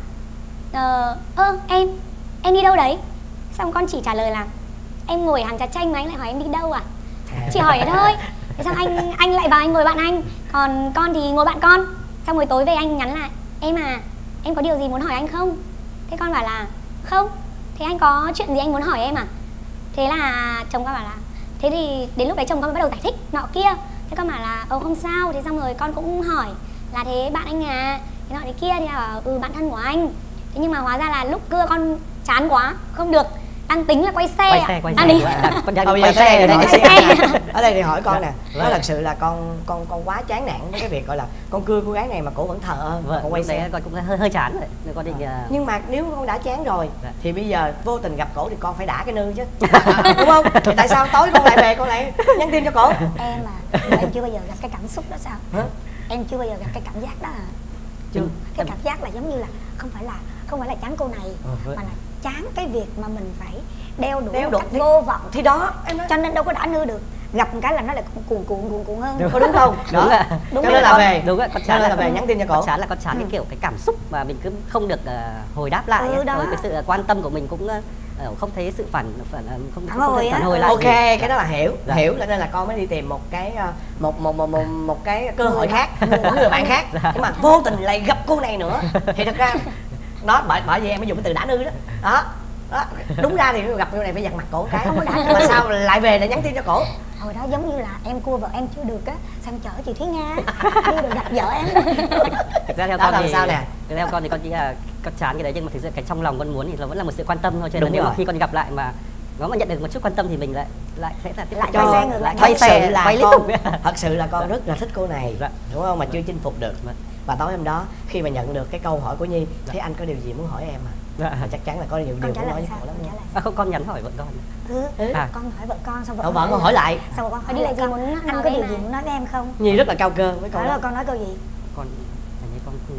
ờ ơ em em đi đâu đấy. Xong con chỉ trả lời là em ngồi hàng trà chanh mà anh lại hỏi em đi đâu à. Chỉ hỏi thế thôi. Thế xong anh anh lại vào anh ngồi bạn anh, còn con thì ngồi bạn con. Xong rồi tối về anh nhắn lại em à, em có điều gì muốn hỏi anh không. Thế con bảo là không. Thế anh có chuyện gì anh muốn hỏi em à. Thế là chồng con bảo là thế thì đến lúc đấy chồng con bắt đầu giải thích nọ kia. Thế con bảo là ờ không sao. Thế xong rồi con cũng hỏi là thế bạn anh à, thế nọ thế kia. Thì bảo ừ bạn thân của anh. Thế nhưng mà hóa ra là lúc cưa con chán quá, không được, đang tính là quay xe. Quay xe, quay đang xe. định- Con đang Ờ, bây quay giờ tới đây xe thì hỏi quay xe. ở đây thì hỏi con nè, Vâng. nói thật sự là con con con quá chán nản với cái việc gọi là con cưa cô gái này mà cổ vẫn thờ ơ, Vâng, còn quay lúc đấy xe. con cũng hơi hơi chán rồi. Nên con định uh, Nhưng mà nếu con đã chán rồi Dạ. thì bây giờ vô tình gặp cổ thì con phải đả cái nư chứ, đúng không? Thì tại sao tối con lại về con lại nhắn tin cho cổ? Em mà em chưa bao giờ gặp cái cảm xúc đó sao? Hả? Em chưa bao giờ gặp cái cảm giác đó à? Chưa. Cái cảm giác là giống như là không phải là không phải là chán cô này, Ờ, vậy. mà là chán cái việc mà mình phải đeo đuổi Đeo một đuổi cách thì- vô vọng. Thì đó em nói Cho nên đâu có đả nư được. Gặp một cái là nó lại cuồn cuộn cuồn cuộn hơn. có đúng không? Đúng Đó. rồi. Đúng Cho rồi nên là con. về. đúng rồi, con Cho chán nên là về nhắn tin cho cổ. con chán là con chán cái Ừ. kiểu cái cảm xúc mà mình cứ không được uh, hồi đáp lại Ừ, ấy. đó. Rồi cái sự quan tâm của mình cũng uh, không thấy sự phản phản uh, không Phản không hồi thể phản á. hồi lại Ok, gì. cái đó là hiểu, Dạ. hiểu là nên là con mới đi tìm một cái ờ, một một một một, một cái cơ hội Người khác, bạn. một người bạn khác. Nhưng mà vô tình lại gặp cô này nữa thì thật ra nó bởi bởi vì em mới dùng cái từ đả nư đó. Đó. Đó. Đúng ra thì gặp cô này phải dằn mặt cổ một cái, Không có đả nư. mà sao lại về lại nhắn tin cho cổ? Hồi đó giống như là em cua vợ em chưa được á, sang chở chị Thúy Nga đi được gặp vợ em. Thực ra theo Đó con là thì sao nè? Thực ra theo con thì con nghĩ là con chán cái đấy, nhưng mà thực sự cái trong lòng con muốn thì nó vẫn là một sự quan tâm thôi. Cho Đúng nên nếu mà rồi. khi con gặp lại mà nó mà nhận được một chút quan tâm thì mình lại lại sẽ là tiếp Lại tục quay cho- xe ngược lại. quay Thật sự xe là quay liên con, tục. thật sự là con rất là thích cô này, Dạ. đúng không, mà chưa chinh phục được. Dạ. Và tối hôm đó khi mà nhận được cái câu hỏi của Nhi, thế anh có điều gì muốn hỏi em à? Dạ. Và chắc chắn là có nhiều Con điều trả muốn lời nói sao? với cổ lắm Con nha. trả lời À, không, con nhắn hỏi vợ con. Ừ. Ừ. À. Con hỏi vợ con xong vợ Cậu vợ con hỏi lại. Sao vợ con Có hỏi điều lại gì con, muốn nói anh có với điều mà. gì muốn nói với em không? Nhi rất là cao cơ với câu Đó là đó. con nói câu gì? Con hình như con không nhớ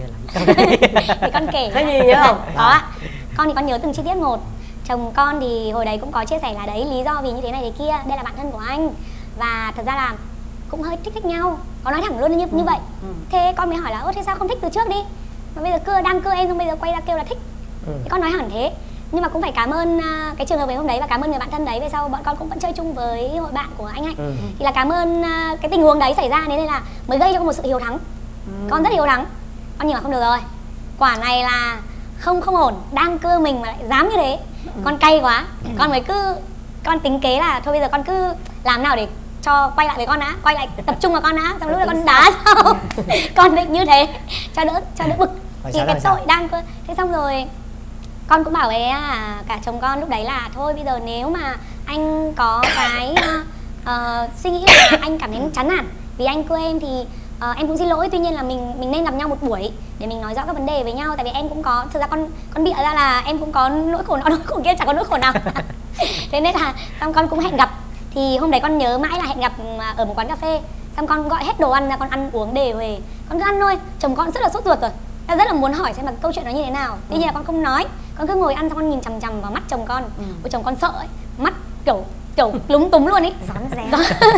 lắm. Thì con kể. Thế Nhi nhớ không? Có ạ. Con thì con nhớ từng chi tiết một. Chồng con thì hồi đấy cũng có chia sẻ là đấy lý do vì như thế này thế kia, đây là bạn thân của anh. Và thật ra là cũng hơi thích thích nhau, có nói thẳng luôn như như vậy. Ừ. Thế con mới hỏi là ơ thế sao không thích từ trước đi, mà bây giờ cưa đang cưa em xong bây giờ quay ra kêu là thích. Ừ. Thế con nói hẳn thế. nhưng mà cũng phải cảm ơn uh, cái trường hợp ngày hôm đấy và cảm ơn người bạn thân đấy. Về sau bọn con cũng vẫn chơi chung với hội bạn của anh Hạnh. Ừ. Thì là cảm ơn uh, cái tình huống đấy xảy ra nên là mới gây cho con một sự hiếu thắng. Ừ. Con rất hiếu thắng. Con nhìn mà không được rồi. Quả này là không không ổn, đang cưa mình mà lại dám như thế. Ừ. Con cay quá. Ừ. Con mới cứ con tính kế là thôi bây giờ con cứ làm nào để cho quay lại với con đã, quay lại tập trung vào con đã, xong lúc đó con đá sau. Con định như thế cho đỡ cho đỡ bực. Rồi thì cái tội sao? Đang cơ. Thế xong rồi con cũng bảo với à, cả chồng con lúc đấy là thôi bây giờ nếu mà anh có cái uh, uh, suy nghĩ là anh cảm thấy chán nản vì anh cưa em thì uh, em cũng xin lỗi, tuy nhiên là mình mình nên gặp nhau một buổi để mình nói rõ các vấn đề với nhau, tại vì em cũng có thực ra con con bịa ra là em cũng có nỗi khổ nọ nỗi khổ kia, chẳng có nỗi khổ nào. Thế nên là xong con cũng hẹn gặp. Thì hôm đấy con nhớ mãi là hẹn gặp ở một quán cà phê, xong con gọi hết đồ ăn ra, con ăn uống đề huề, con cứ ăn thôi. Chồng con rất là sốt ruột rồi, rất là muốn hỏi xem là câu chuyện nó như thế nào. Tuy nhiên là con không nói, con cứ ngồi ăn xong con nhìn chằm chằm vào mắt chồng con. Ừ. Ôi chồng con sợ ấy, mắt kiểu kiểu lúng túng luôn ấy, rón rén.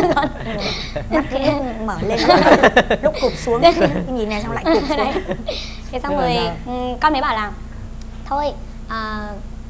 Mắt cái mở lên lúc cụp xuống, nhìn này xong lại cụp xuống. Thế xong rồi con mới bảo là thôi à,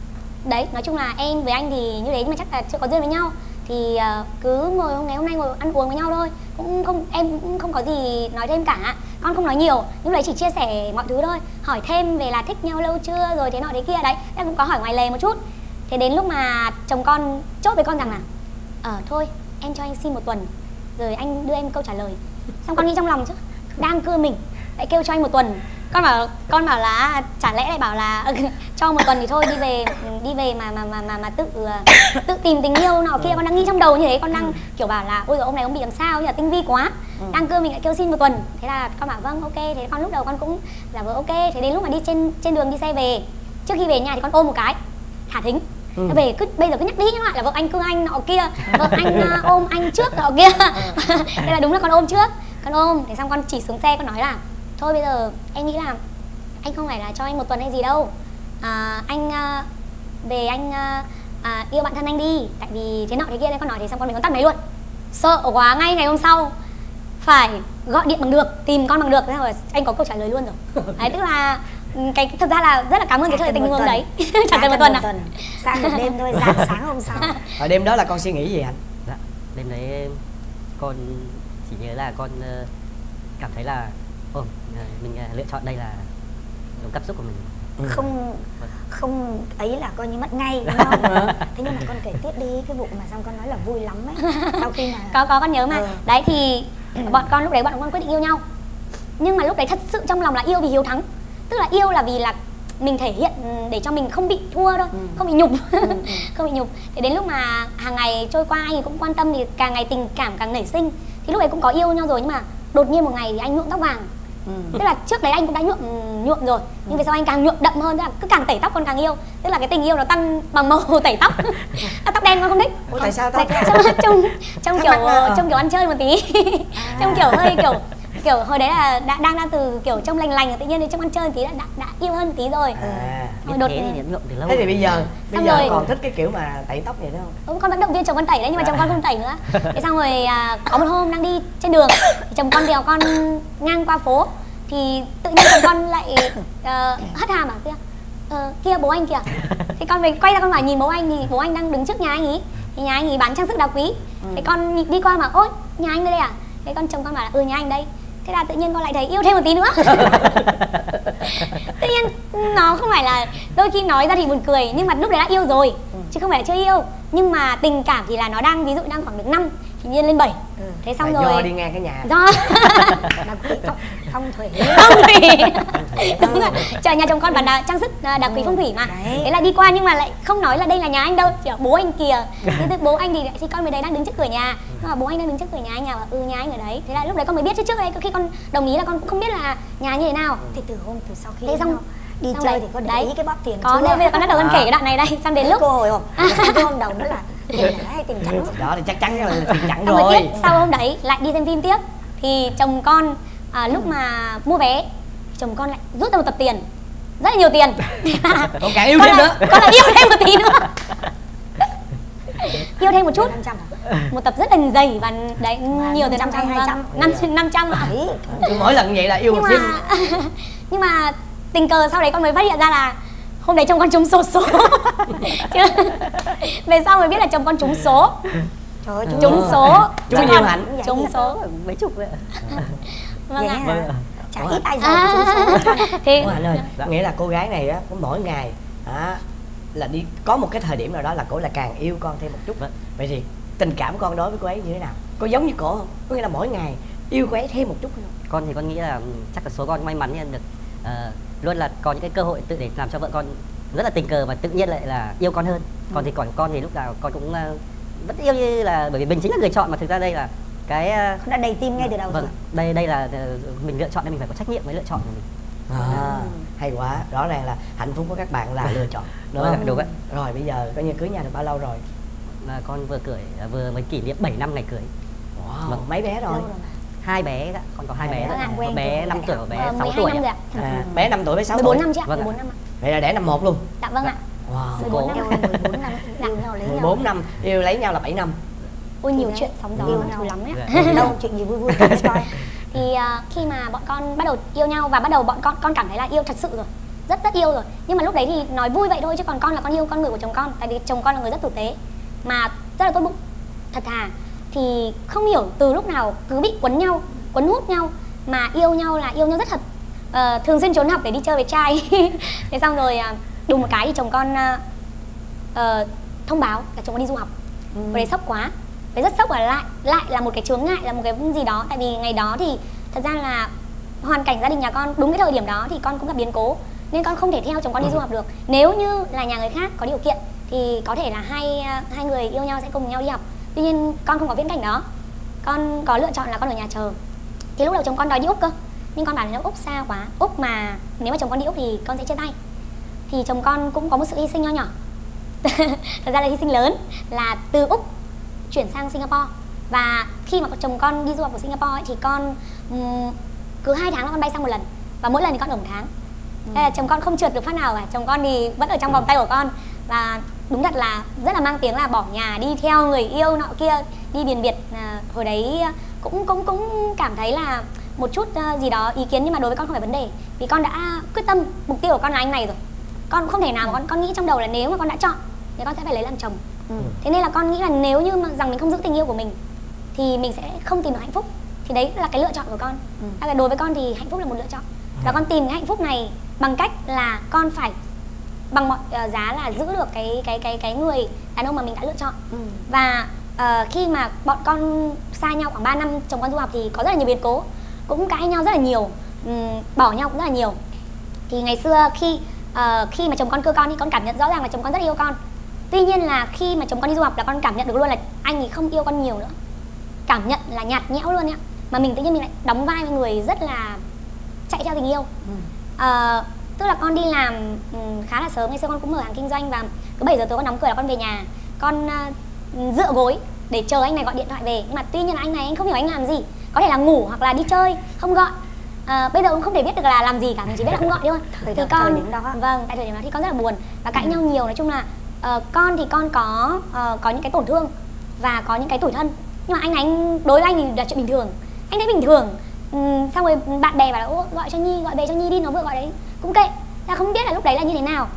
đấy nói chung là em với anh thì như thế nhưng mà chắc là chưa có duyên với nhau, thì uh, cứ ngồi hôm ngày hôm nay ngồi ăn uống với nhau thôi, cũng không em cũng không có gì nói thêm cả. Con không nói nhiều nhưng đấy chỉ chia sẻ mọi thứ thôi, hỏi thêm về là thích nhau lâu chưa rồi thế nọ thế kia đấy, em cũng có hỏi ngoài lề một chút. Thế đến lúc mà chồng con chốt với con rằng là ờ thôi em cho anh xin một tuần rồi anh đưa em câu trả lời. Xong con nghĩ trong lòng chứ đang cưa mình lại kêu cho anh một tuần. Con bảo con bảo là chả lẽ lại bảo là cho một tuần thì thôi đi về đi về mà mà mà mà, mà tự tự tìm tình yêu nào kia. Con đang nghĩ trong đầu như thế, con đang kiểu bảo là ôi giời ông này ông bị làm sao, là tinh vi quá. Đang cưa mình lại kêu xin một tuần. Thế là con bảo vâng ok. Thế con lúc đầu con cũng giả vờ ok. Thế đến lúc mà đi trên trên đường đi xe về, trước khi về nhà thì con ôm một cái thả thính. Ừ. Về cứ bây giờ cứ nhắc đi nhắc lại là vợ anh cưa anh nọ kia, vợ anh uh, ôm anh trước nọ kia. Thế là đúng là con ôm trước, con ôm. Thế xong con chỉ xuống xe con nói là thôi bây giờ em nghĩ là anh không phải là cho anh một tuần hay gì đâu, à, anh uh, về anh uh, uh, yêu bạn thân anh đi, tại vì thế nọ thế kia. Đấy con nói thế xong con mình con tắt máy luôn, sợ quá. Ngay ngày hôm sau phải gọi điện bằng được, tìm con bằng được, thế rồi anh có câu trả lời luôn rồi. Đấy tức là cái thực ra là rất là cảm ơn cái thời tình huống đấy. Chẳng cần một tuần à, sang một đêm thôi, dạng sáng hôm sau. Ở đêm đó là con suy nghĩ gì anh? Dạ, đêm đấy con chỉ nhớ là con uh, cảm thấy là ồ, mình uh, lựa chọn đây là đúng cảm xúc của mình. Ừ. Không không ấy là coi như mất ngay đúng không? Thế nhưng mà con kể tiếp đi cái vụ mà xong con nói là vui lắm ấy. Sau khi mà có có con nhớ mà. Ừ. Đấy thì bọn con lúc đấy bọn con quyết định yêu nhau. Nhưng mà lúc đấy thật sự trong lòng là yêu vì hiếu thắng. Tức là yêu là vì là mình thể hiện để cho mình không bị thua thôi, ừ. không bị nhục. Ừ. Không bị nhục. Thế đến lúc mà hàng ngày trôi qua anh ấy cũng quan tâm thì càng ngày tình cảm càng nảy sinh. Thì lúc đấy cũng có yêu nhau rồi nhưng mà đột nhiên một ngày thì anh nhuộm tóc vàng. Ừ. Tức là trước đấy anh cũng đã nhuộm nhuộm rồi, nhưng về sau anh càng nhuộm đậm hơn, tức là cứ càng tẩy tóc con càng yêu. Tức là cái tình yêu nó tăng bằng màu tẩy tóc. Tóc đen con không thích. Ủa, tại sao ta? Trong trong kiểu trong kiểu ăn chơi một tí. À. Trong kiểu hơi kiểu kiểu hồi đấy là đã, đang đang từ kiểu trông lành lành, tự nhiên đến trong ăn chơi một tí đã, đã, đã yêu hơn một tí rồi. À. Rồi đột thế thì nhuộm từ lâu. Thế thì bây giờ bây giờ rồi còn thích cái kiểu mà tẩy tóc vậy đó không? Ừ, con vẫn động viên chồng con tẩy đấy, nhưng mà chồng con không tẩy nữa. Thế xong rồi à, có một hôm đang đi trên đường thì chồng con đèo con ngang qua phố thì tự nhiên chồng con lại uh, hất hàm bảo kia uh, kia bố anh kìa. Thì con mình quay ra con bảo nhìn bố anh thì bố anh đang đứng trước nhà anh ý, thì nhà anh ý bán trang sức đá quý. Ừ. Thế con đi qua mà ôi nhà anh đây à? Thế con chồng con bảo là ừ nhà anh đây. Thế là tự nhiên con lại thấy yêu thêm một tí nữa. Tự nhiên nó không phải là đôi khi nói ra thì buồn cười, nhưng mà lúc đấy đã yêu rồi, ừ. chứ không phải là chưa yêu. Nhưng mà tình cảm thì là nó đang ví dụ đang khoảng được năm thì nhiên lên bảy. Ừ. Thế xong là rồi do đi ngang cái nhà. Do phong, phong thủy. Phong thủy. Đúng rồi. Chờ nhà chồng con bán đá, trang sức đá quý phong thủy mà. Đấy. Thế là đi qua nhưng mà lại không nói là đây là nhà anh đâu, chỉ bố anh kìa. Thế bố anh thì thì con mới đấy đang đứng trước cửa nhà. Nhưng mà bố anh đang đứng trước cửa nhà, anh nhà bảo ừ nhà anh ở đấy. Thế là lúc đấy con mới biết, chứ trước đấy khi con đồng ý là con cũng không biết là nhà như thế nào. Thì từ hôm từ sau khi thế xong đi xong chơi đấy, thì có để đấy. ý cái bóp tiền có đây, bây giờ con bắt đầu con kể cái đoạn này đây, xong đến lúc cô hồi hộp. Cái hôm đầu nữa là tiền lẻ hay tiền chẵn. Đó thì chắc chắn là tiền chẵn rồi. rồi. Tiếp, sau hôm đấy lại đi xem phim tiếp thì chồng con à, lúc mà mua vé chồng con lại rút ra một tập tiền rất là nhiều tiền. Con càng yêu thêm nữa. Con lại yêu thêm một tí nữa. Yêu thêm một chút. Một tập rất là dày và đấy mà nhiều từ năm trăm hai trăm năm trăm ạ. Mỗi lần vậy là yêu một phim. Nhưng mà tình cờ sau đấy con mới phát hiện ra là hôm đấy chồng con trúng số số. Về sau mới biết là chồng con trúng số. Trời ơi, Trúng số. Trúng nhiều hạnh. Trúng số. Mấy chục đấy. Vâng ạ. Vâng. chả Ủa, ít ai À. giàu trúng số. Thì Ủa, Hạnh ơi, nghĩa là cô gái này á, mỗi ngày á, là đi có một cái thời điểm nào đó là cổ là càng yêu con thêm một chút. Vậy thì tình cảm con đối với cô ấy như thế nào? Có giống như cổ không? Có nghĩa là mỗi ngày yêu cô ấy thêm một chút không? Con thì con nghĩ là chắc là số con may mắn nhận được uh, luôn là có những cái cơ hội tự để làm cho vợ con rất là tình cờ và tự nhiên lại là yêu con hơn. Còn thì còn con thì lúc nào con cũng uh, vẫn yêu như là, bởi vì mình chính là người chọn mà. Thực ra đây là cái uh, Con đã đầy tim ngay từ đầu vâng, rồi. đây đây là uh, mình lựa chọn nên mình phải có trách nhiệm với lựa chọn của mình. À, hay quá, rõ ràng là hạnh phúc của các bạn là lựa chọn, đúng Vâng, không? đúng vậy. Rồi bây giờ coi như cưới nhau được bao lâu rồi? Là con vừa cưới vừa mới kỷ niệm bảy năm ngày cưới. Wow, Vâng. mấy bé rồi? Lâu rồi mà. Hai bé đã, con có hai bé Vâng rồi. ạ, Một quen bé từ năm đại tuổi, học. một bé Ờ, sáu mười hai tuổi. năm rồi ạ. À, bé năm tuổi, bé sáu mười tuổi. bốn năm chứ ạ, Vâng mười ạ. bốn năm ạ. Vậy là đẻ năm một luôn. Dạ vâng ạ. Wow. mười bốn năm. Yêu mười bốn năm yêu nhau lấy mười nhau. bốn năm, yêu lấy nhau là bảy năm. Ôi nhiều Thì chuyện sóng gió yêu các nhau. thứ lắm ấy ạ. Dạ. Đâu chuyện gì vui vui kể coi. Thì à, khi mà bọn con bắt đầu yêu nhau và bắt đầu bọn con con cảm thấy là yêu thật sự rồi, rất rất yêu rồi, nhưng mà lúc đấy thì nói vui vậy thôi, chứ còn con là con yêu con người của chồng con, tại vì chồng con là người rất tử tế mà rất là tốt bụng, thật thà. Thì không hiểu từ lúc nào cứ bị quấn nhau, quấn hút nhau, mà yêu nhau là yêu nhau rất thật. Ờ, thường xuyên trốn học để đi chơi với trai. Thế xong rồi à, đùng một cái thì chồng con à, ờ, thông báo là chồng con đi du học. Ừ. Và đấy sốc quá, đấy rất sốc, và lại lại là một cái chướng ngại, là một cái gì đó. Tại vì ngày đó thì thật ra là hoàn cảnh gia đình nhà con đúng cái thời điểm đó thì con cũng gặp biến cố, nên con không thể theo chồng con đi du học được. Nếu như là nhà người khác có điều kiện thì có thể là hai hai người yêu nhau sẽ cùng nhau đi học. Tuy nhiên con không có viễn cảnh đó, con có lựa chọn là con ở nhà chờ. Thì lúc đầu chồng con đòi đi Úc cơ, nhưng con bảo là Úc xa quá, Úc mà nếu mà chồng con đi Úc thì con sẽ chia tay. Thì chồng con cũng có một sự hy sinh nho nhỏ. Thật ra là hy sinh lớn, là từ Úc chuyển sang Singapore. Và khi mà chồng con đi du học ở Singapore ấy, thì con um, cứ hai tháng là con bay sang một lần, và mỗi lần thì con ở một tháng. Thế là chồng con không trượt được phát nào cả, chồng con thì vẫn ở trong vòng tay của con. Và đúng thật là rất là mang tiếng là bỏ nhà đi theo người yêu nọ kia, đi biển biệt. À, hồi đấy cũng cũng cũng cảm thấy là một chút uh, gì đó ý kiến, nhưng mà đối với con không phải vấn đề, vì con đã quyết tâm, mục tiêu của con là anh này rồi. Con không thể nào mà con con nghĩ trong đầu là nếu mà con đã chọn thì con sẽ phải lấy làm chồng. Ừ. Thế nên là con nghĩ là nếu như mà rằng mình không giữ tình yêu của mình thì mình sẽ không tìm được hạnh phúc. Thì đấy là cái lựa chọn của con. Ừ. Là đối với con thì hạnh phúc là một lựa chọn, và con tìm cái hạnh phúc này bằng cách là con phải bằng mọi uh, giá là giữ được cái cái cái cái người đàn ông mà mình đã lựa chọn. Ừ. Và uh, khi mà bọn con xa nhau khoảng ba năm, chồng con du học thì có rất là nhiều biến cố, cũng cãi nhau rất là nhiều, um, bỏ nhau cũng rất là nhiều. Thì ngày xưa khi uh, khi mà chồng con cưa con thì con cảm nhận rõ ràng là chồng con rất yêu con. Tuy nhiên là khi mà chồng con đi du học là con cảm nhận được luôn là anh ấy không yêu con nhiều nữa, cảm nhận là nhạt nhẽo luôn ạ. Mà mình tự nhiên mình lại đóng vai với người rất là chạy theo tình yêu. Ừ. Uh, tức là con đi làm um, khá là sớm, ngày xưa con cũng mở hàng kinh doanh, và cứ bảy giờ tối con đóng cửa là con về nhà, con uh, dựa gối để chờ anh này gọi điện thoại về. Nhưng mà tuy nhiên là anh này anh không hiểu anh làm gì, có thể là ngủ hoặc là đi chơi, không gọi. Uh, bây giờ cũng không thể biết được là làm gì cả, mình chỉ biết là không gọi thôi. Thời Thì đó- con thời điểm đó. vâng, tại thời điểm đó thì con rất là buồn và cãi nhau nhiều. Nói chung là uh, con thì con có uh, có những cái tổn thương và có những cái tủi thân, nhưng mà anh anh đối với anh thì là chuyện bình thường, anh thấy bình thường. Uhm, xong rồi bạn bè bảo là ô, gọi cho Nhi, gọi về cho Nhi đi, nó vừa gọi đấy, cũng kệ. Ta không biết là lúc đấy là như thế nào.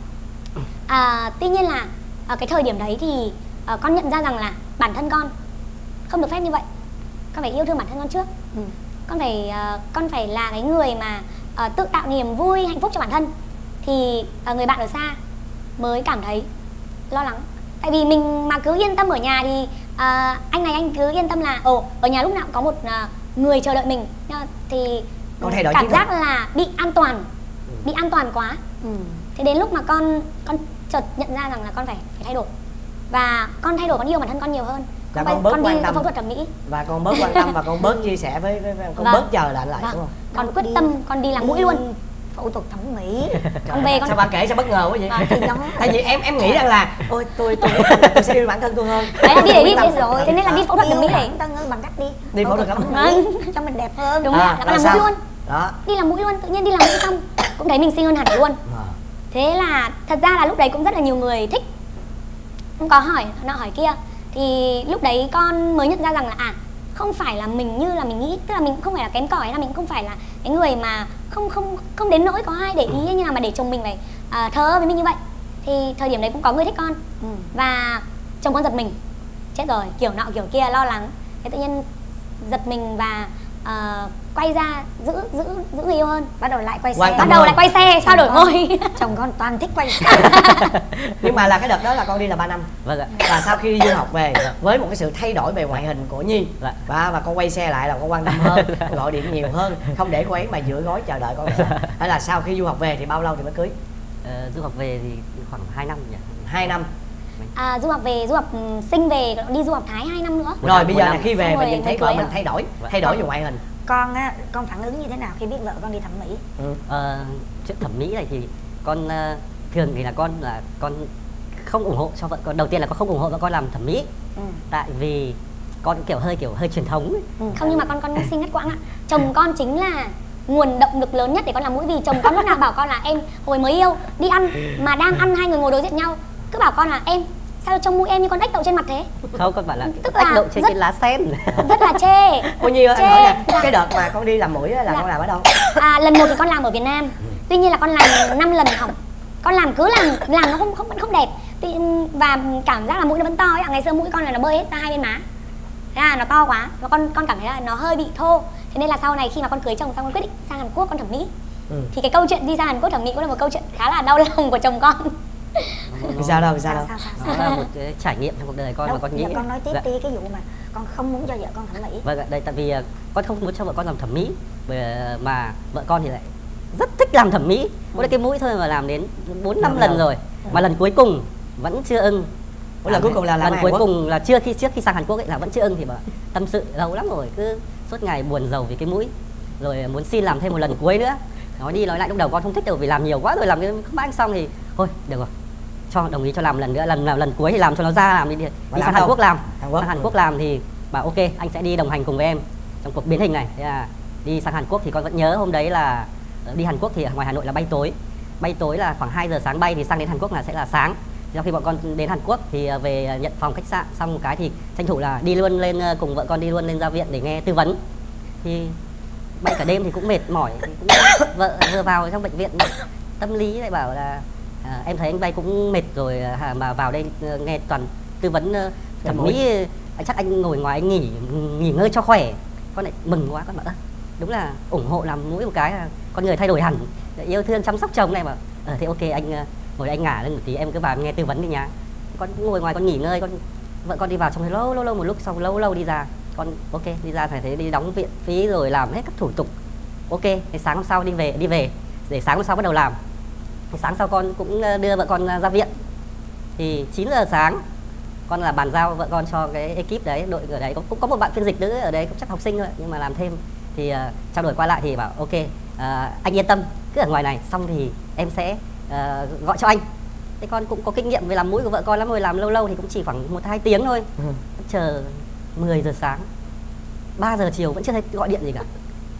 À, tuy nhiên là ở cái thời điểm đấy thì uh, con nhận ra rằng là bản thân con không được phép như vậy. Con phải yêu thương bản thân con trước. Ừ. Con phải uh, con phải là cái người mà uh, tự tạo niềm vui, hạnh phúc cho bản thân. Thì uh, người bạn ở xa mới cảm thấy lo lắng. Tại vì mình mà cứ yên tâm ở nhà thì uh, anh này anh cứ yên tâm là ồ, ở nhà lúc nào cũng có một uh, người chờ đợi mình. Uh, thì Con thay đổi cảm chiến giác thuật. là bị an toàn, bị an toàn quá. Ừ. Thế đến lúc mà con con chợt nhận ra rằng là con phải phải thay đổi, và con thay đổi, con yêu bản thân con nhiều hơn. Là Con, con bớt con quan đi tâm. phẫu thuật thẩm mỹ. Và con bớt quan tâm và con bớt chia sẻ với, với, với con Vâng. bớt chờ lại lại Vâng. đúng không? Con Đâu quyết đi- tâm con đi làm mũi luôn. Phẫu thuật thẩm mỹ. Con về con Sao bạn kể sao bất ngờ quá vậy? Vâng. Thì đó. Tại vì em em nghĩ rằng là ôi tôi tôi tôi, tôi sẽ yêu bản thân tôi hơn. Đấy là đi để đi, Quyết đi tâm. rồi. Thế nên là đi phẫu thuật thẩm mỹ Yêu để bản thân hơn bằng cách đi Đi phẫu thuật thẩm mỹ. cho mình đẹp hơn. đúng À, rồi, là con rồi làm sao? mũi luôn. Đó. Đi làm mũi luôn, tự nhiên đi làm mũi xong cũng thấy mình xinh hơn hẳn luôn. Ờ. Thế là thật ra là lúc đấy cũng rất là nhiều người thích, cũng có hỏi nọ hỏi kia. Thì lúc đấy con mới nhận ra rằng là à, không phải là mình như là mình nghĩ, tức là mình không phải là kém cỏi, hay là mình không phải là cái người mà không không không đến nỗi có ai để ý như nào mà để chồng mình phải à, thờ ơ với mình như vậy. Thì thời điểm đấy cũng có người thích con. Ừ. Và chồng con giật mình, chết rồi, kiểu nọ kiểu kia, lo lắng. Thế tự nhiên giật mình và uh, quay ra giữ giữ giữ người yêu hơn. Bắt đầu lại quay Quan xe. Bắt đầu lại quay xe, sao đổi ngôi. Chồng con toàn thích quay xe. Nhưng mà là cái đợt đó là con đi là ba năm. Vâng ạ. Và sau khi đi du học về với một cái sự thay đổi về ngoại hình của Nhi, Dạ. và và con quay xe lại là con quan tâm hơn, con gọi điện nhiều hơn, không để cô ấy mà giữa gói chờ đợi con. Hay là sau khi du học về thì bao lâu thì mới cưới? Ờ, du học về thì khoảng hai năm nhỉ. Hai năm. À, du học về, du học sinh về, đi du học Thái hai năm nữa. Một Rồi năm, bây một giờ năm. là khi về Xong mình rồi nhìn thấy mới vợ cưới mình hả? thay đổi, thay đổi về ngoại hình. Con á, con phản ứng như thế nào khi biết vợ con đi thẩm mỹ? Ừ. Ờ, chuyện thẩm mỹ này thì con uh, thường thì là con là con không ủng hộ cho vợ con. Đầu tiên là con không ủng hộ vợ con làm thẩm mỹ. Ừ. Tại vì con kiểu hơi kiểu hơi truyền thống ấy. Ừ. Không, nhưng mà con con xin ngắt quãng ạ. Chồng con chính là nguồn động lực lớn nhất để con làm mũi, vì chồng con lúc nào bảo con là em hồi mới yêu đi ăn mà đang ăn hai người ngồi đối diện nhau cứ bảo con là em sao trông mũi em như con ếch đậu trên mặt thế. Không, con bảo là Tức ếch là đậu trên rất- cái lá sen. Rất là chê. Cô Nhi ơi, Chê. anh hỏi nè, cái đợt mà con đi làm mũi á là Dạ. con làm ở đâu? À, lần một thì con làm ở Việt Nam, tuy nhiên là con làm năm lần hỏng. Con làm cứ làm làm nó không không vẫn không đẹp. Tuy, và cảm giác là mũi nó vẫn to ấy ạ. Ngày xưa mũi con là nó bơi hết ra hai bên má, thế là nó to quá và con con cảm thấy là nó hơi bị thô. Thế nên là sau này khi mà con cưới chồng xong con quyết định sang Hàn Quốc con thẩm mỹ. Ừ. Thì cái câu chuyện đi sang Hàn Quốc thẩm mỹ cũng là một câu chuyện khá là đau lòng của chồng con. Vì sao đâu, vì sao Sao đâu? sao sao? Nó là một cái trải nghiệm trong cuộc đời con Đâu, mà con nghĩ. giờ con nói tiếp Dạ. đi cái vụ mà con không muốn cho vợ con thẩm mỹ. Vâng ạ, đây tại vì uh, con không muốn cho vợ con làm thẩm mỹ, bởi- mà vợ con thì lại rất thích làm thẩm mỹ. Mỗi cái mũi thôi mà làm đến bốn năm Năm lần lần. rồi, mà lần cuối cùng vẫn chưa ưng. Ủa, lần cuối cùng là làm lần ở Hàn cuối Quốc? cùng là chưa khi trước khi sang Hàn Quốc ấy là vẫn chưa ưng, thì bảo tâm sự lâu lắm rồi, cứ suốt ngày buồn rầu vì cái mũi, rồi muốn xin làm thêm một lần cuối nữa. Nói đi nói lại lúc đầu con không thích đâu, vì làm nhiều quá rồi, làm cái không ăn xong thì thôi được rồi, cho đồng ý cho làm lần nữa, lần lần, lần cuối thì làm cho nó ra, làm đi đi, Mà đi làm sang Hàn đâu? Quốc làm. Hàn Quốc. Sang Hàn Quốc làm thì bảo ok anh sẽ đi đồng hành cùng với em trong cuộc biến hình này. Thế là đi sang Hàn Quốc thì con vẫn nhớ hôm đấy là đi Hàn Quốc thì ngoài Hà Nội là bay tối, bay tối là khoảng hai giờ sáng bay, thì sang đến Hàn Quốc là sẽ là sáng. Sau khi bọn con đến Hàn Quốc thì về nhận phòng khách sạn xong một cái thì tranh thủ là đi luôn lên cùng vợ con đi luôn lên ra viện để nghe tư vấn. Thì bay cả đêm thì cũng mệt mỏi, thì cũng vợ vừa vào trong bệnh viện tâm lý lại bảo là à, em thấy anh bay cũng mệt rồi à, mà vào đây ờ, nghe toàn tư vấn ờ, thẩm Thẩm mỹ, anh chắc anh ngồi ngoài anh nghỉ nghỉ ngơi cho khỏe. Con lại mừng quá, con bảo ơ đúng là ủng hộ làm mũi một cái là con người thay đổi hẳn, yêu thương chăm sóc chồng này mà. Ờ thế ok anh ờ, ngồi đây anh ngả lên một tí, em cứ vào em nghe tư vấn đi nhá. Con cũng ngồi ngoài con nghỉ ngơi, con vợ con đi vào trong lâu lâu lâu một lúc, xong lâu lâu đi ra, con ok đi ra phải thấy đi đóng viện phí rồi làm hết các thủ tục. Ok, thì sáng hôm sau đi về đi về để sáng hôm sau bắt đầu làm. Thì sáng sau con cũng đưa vợ con ra viện. Thì chín giờ sáng con là bàn giao vợ con cho cái ekip đấy, đội ở đấy, cũng có một bạn phiên dịch nữ ở đấy, cũng chắc học sinh thôi nhưng mà làm thêm. Thì uh, trao đổi qua lại thì bảo ok uh, anh yên tâm, cứ ở ngoài này xong thì em sẽ uh, gọi cho anh. Thế con cũng có kinh nghiệm về làm mũi của vợ con lắm rồi, làm lâu lâu thì cũng chỉ khoảng một hai tiếng thôi. Ừ. Chờ mười giờ sáng, ba giờ chiều vẫn chưa thấy gọi điện gì cả,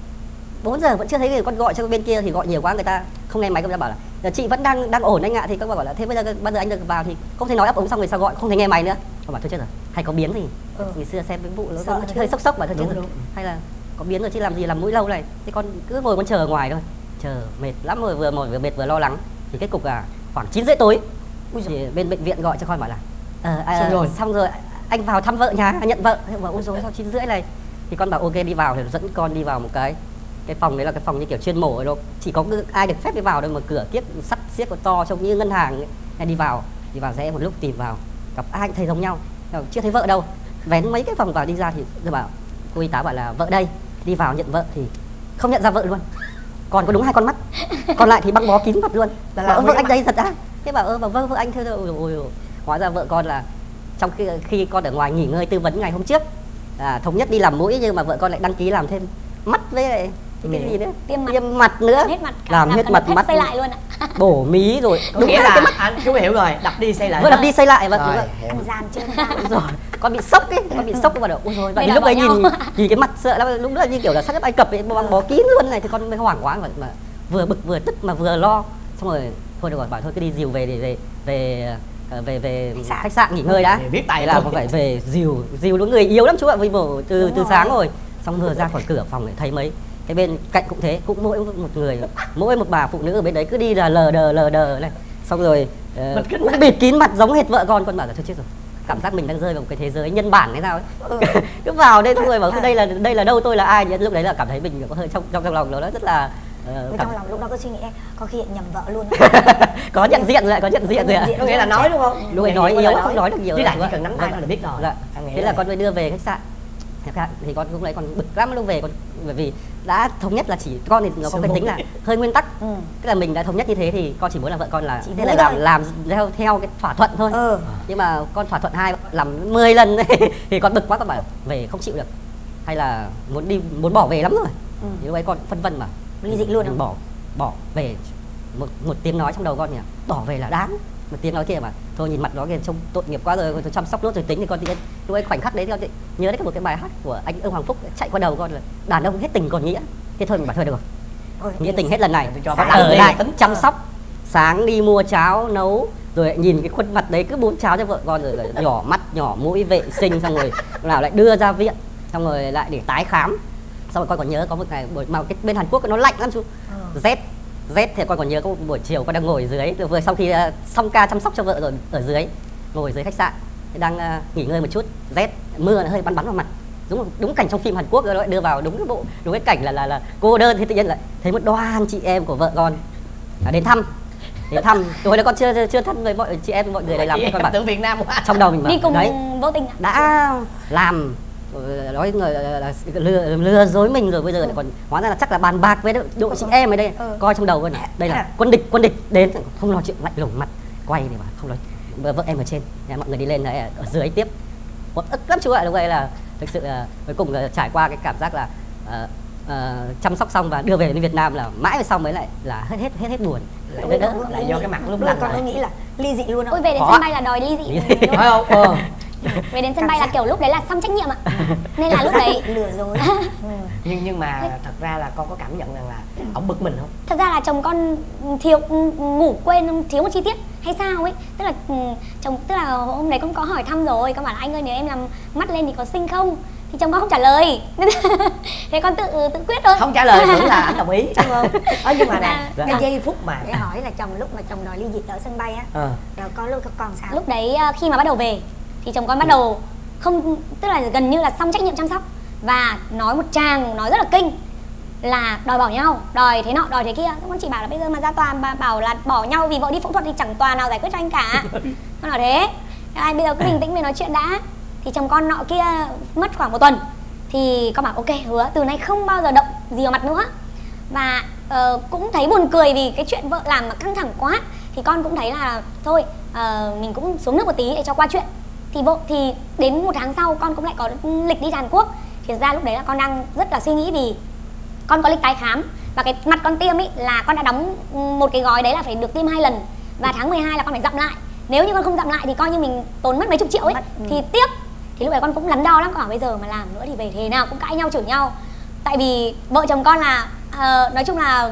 bốn giờ vẫn chưa thấy người. Con gọi cho bên kia thì gọi nhiều quá người ta không nghe máy, người ta bảo là chị vẫn đang đang ổn anh ạ. Thì con bảo là thế bây giờ bây giờ anh được vào thì không thể nói đáp ứng, xong rồi sao gọi không thể nghe máy nữa. Con bảo thôi chết rồi, hay có biến gì. Ừ. Ngày xưa xem cái vụ nó Sợ hơi sốc sốc mà thôi chết Đúng, rồi, đúng. hay là có biến rồi chứ làm gì làm mũi lâu này. Thế con cứ ngồi con chờ ở ngoài thôi, chờ mệt lắm rồi, vừa mỏi vừa mệt vừa lo lắng. Thì kết cục là khoảng chín rưỡi tối thì bên bệnh viện gọi cho con bảo là ờ, à, Xong rồi. xong rồi anh vào thăm vợ nhà, nhận vợ. Thế bảo ôi dồi sao chín rưỡi này. Thì con bảo ok đi vào, thì dẫn con đi vào một cái cái phòng đấy là cái phòng như kiểu chuyên mổ ấy, nó chỉ có ai được phép đi vào đâu, mà cửa kiếc sắt xiếc có to trông như ngân hàng ấy. Hay đi vào đi vào rẽ một lúc tìm vào gặp ai cũng thấy giống nhau, chưa thấy vợ đâu. Vén mấy cái phòng vào đi ra thì tôi bảo cô y tá bảo là vợ đây. Đi vào nhận vợ thì không nhận ra vợ luôn, còn có đúng hai con mắt, còn lại thì băng bó kín mặt luôn. Là Bảo, làm vợ mấy anh mặt? đây thật á? Thế bảo ơ bảo vâng vợ anh thôi. Ôi, ôi, ôi. Hóa ra vợ con là trong khi, khi con ở ngoài nghỉ ngơi tư vấn ngày hôm trước à, thống nhất đi làm mũi, nhưng mà vợ con lại đăng ký làm thêm mắt với lại cái Miệng. gì nữa, Tiêm mặt. tiêm mặt nữa, Làm hết mặt, làm hết mặt mắt, xây lại luôn ạ. bổ mí rồi. Có Đúng nghĩa hai là cái mắt anh chú hiểu rồi, đập đi xây lại. vừa đập đi xây lại. Và Rồi, đúng rồi. hiểu. Ăn gian chưa ăn gian. Đúng rồi, con bị sốc ấy, con bị sốc. Và đầu ôi rồi, và Vậy lúc là ấy bỏ nhìn nhau. nhìn cái mặt sợ lắm, lúc đó là như kiểu là sát Ai Cập ấy, băng bó kín luôn này. Thì con mới hoảng quá, mà, mà vừa bực vừa tức mà vừa lo. Xong rồi thôi được rồi, bảo thôi cứ đi dìu về để về về về về Khách sạn. khách sạn nghỉ ngơi đã. Thì biết tài Thế là luôn. con phải về dìu dìu đúng người yếu lắm chú ạ, vì bổ từ Đúng từ rồi. sáng rồi. Xong vừa ra khỏi cửa phòng để thấy mấy cái bên cạnh cũng thế, cũng mỗi một người, mỗi một bà phụ nữ ở bên đấy cứ đi là lờ đờ lờ đờ này. xong rồi uh, cũng bịt kín mặt giống hệt vợ con. Con bảo là thôi chết rồi, cảm giác mình đang rơi vào một cái thế giới nhân bản hay sao ấy. Ừ. Cứ vào đây xong rồi bảo đây là đây là đâu, tôi là ai, lúc đấy là cảm thấy mình có hơi trong trong trong lòng nó rất là uh, cảm... trong lòng lúc đó có suy nghĩ có khi nhầm vợ luôn. Có nhận diện rồi, có nhận diện rồi ạ. Có nghĩa là nói đúng không? Lúc ấy nói yếu, không nói được nhiều. Đi lại chỉ cần nắm tay thôi là biết rồi. Dạ. Thế là con mới đưa về khách sạn. Thì con lúc đấy còn bực lắm lúc về, con bởi vì đã thống nhất là chỉ con thì nó có cái tính là hơi nguyên tắc. Ừ. Tức là mình đã thống nhất như thế thì con chỉ muốn là vợ con là thế là làm làm theo theo cái thỏa thuận thôi. Ừ. Nhưng mà con thỏa thuận hai làm mười lần thì con bực quá, con bảo về không chịu được, hay là muốn đi muốn bỏ về lắm rồi. Ừ. Thì lúc ấy con phân vân mà ly dị luôn, bỏ bỏ về. Một một tiếng nói trong đầu con nhỉ, bỏ về là đáng. Một tiếng nói kia mà thôi nhìn mặt nó kia trông tội nghiệp quá rồi, tôi chăm sóc nốt rồi tính. Thì con thì lúc ấy khoảnh khắc đấy thì con nhớ đến một cái bài hát của anh Ưng Hoàng Phúc chạy qua đầu con là đàn ông hết tình còn nghĩa. Thế thôi mình bảo thôi được rồi, nghĩa tình hết lần này ở lại chăm sóc, sáng đi mua cháo nấu, rồi nhìn cái khuôn mặt đấy cứ bún cháo cho vợ con, rồi nhỏ mắt nhỏ mũi vệ sinh, xong rồi nào lại đưa ra viện, xong rồi lại để tái khám. Xong rồi con còn nhớ có một ngày buổi mà cái bên Hàn Quốc nó lạnh lắm chú, rét rét thì con còn nhớ có một buổi chiều con đang ngồi dưới, vừa sau khi uh, xong ca chăm sóc cho vợ rồi ở dưới, ngồi dưới khách sạn đang uh, nghỉ ngơi một chút, rét mưa nó hơi bắn bắn vào mặt, đúng đúng cảnh trong phim Hàn Quốc rồi, đưa vào đúng cái bộ đúng cái cảnh là là là cô đơn. Thì tự nhiên lại thấy một đoàn chị em của vợ con à, đến thăm đến thăm hồi đó con chưa chưa thân với mọi chị em mọi người này làm. Con bảo tưởng Việt Nam quá. Trong đầu mình bảo đi cùng đấy, vô tình đã làm nói người là lừa lừa dối mình rồi, bây giờ lại còn hóa ra là chắc là bàn bạc với đội chị em ở đây. Ừ. Coi trong đầu con này, đây là quân địch quân địch đến, không nói chuyện, lạnh lùng mặt quay thì mà không nói. Vợ em ở trên, mọi người đi lên ở dưới tiếp, một ức lắm chú ạ. Lúc ấy là thực sự là cuối cùng là trải qua cái cảm giác là uh, uh, chăm sóc xong và đưa về đến Việt Nam là mãi về sau mới lại là hết hết hết hết buồn. Lại đỡ lại do cái mặt lúc nào con có nghĩ là ly dị luôn không? Ôi về đến sân bay là đòi ly dị. Phải không? Ờ. Về đến sân bay là kiểu lúc đấy là xong trách nhiệm ạ. Nên là lúc đấy lừa dối. nhưng nhưng mà thật ra là con có cảm nhận rằng là ổng bực mình không? Thật ra là chồng con thiếu ngủ quên thiếu một chi tiết hay sao ấy, tức là chồng tức là hôm đấy con có hỏi thăm rồi, con bảo là anh ơi nếu em làm mắt lên thì có xinh không, thì chồng con không trả lời. Thế con tự tự quyết thôi. Không trả lời cũng là anh đồng ý đúng không? Ờ, nhưng mà nè dạ. Cái giây phút mà để hỏi là chồng lúc mà chồng đòi ly dị ở sân bay á, ờ. Rồi có lúc các con sao? Lúc đấy khi mà bắt đầu về thì chồng con bắt đầu không, tức là gần như là xong trách nhiệm chăm sóc và nói một tràng nói rất là kinh là đòi bỏ nhau, đòi thế nọ đòi thế kia. Con chị bảo là bây giờ mà ra tòa bà bảo là bỏ nhau vì vợ đi phẫu thuật thì chẳng tòa nào giải quyết cho anh cả. Con nói thế anh bây giờ cứ bình tĩnh về nói chuyện đã. Thì chồng con nọ kia mất khoảng một tuần thì con bảo ok hứa từ nay không bao giờ động gì vào mặt nữa. Và uh, cũng thấy buồn cười vì cái chuyện vợ làm mà căng thẳng quá thì con cũng thấy là thôi uh, mình cũng xuống nước một tí để cho qua chuyện. Thì vợ thì đến một tháng sau con cũng lại có lịch đi Hàn Quốc. Thì ra lúc đấy là con đang rất là suy nghĩ vì con có lịch tái khám và cái mặt con tiêm ý là con đã đóng một cái gói đấy là phải được tiêm hai lần và tháng mười hai là con phải dặm lại. Nếu như con không dặm lại thì coi như mình tốn mất mấy chục triệu ấy. Ừ. Thì tiếc. Thì lúc đấy con cũng lắn đo lắm, con bảo bây giờ mà làm nữa thì về thế nào cũng cãi nhau chửi nhau. Tại vì vợ chồng con là uh, nói chung là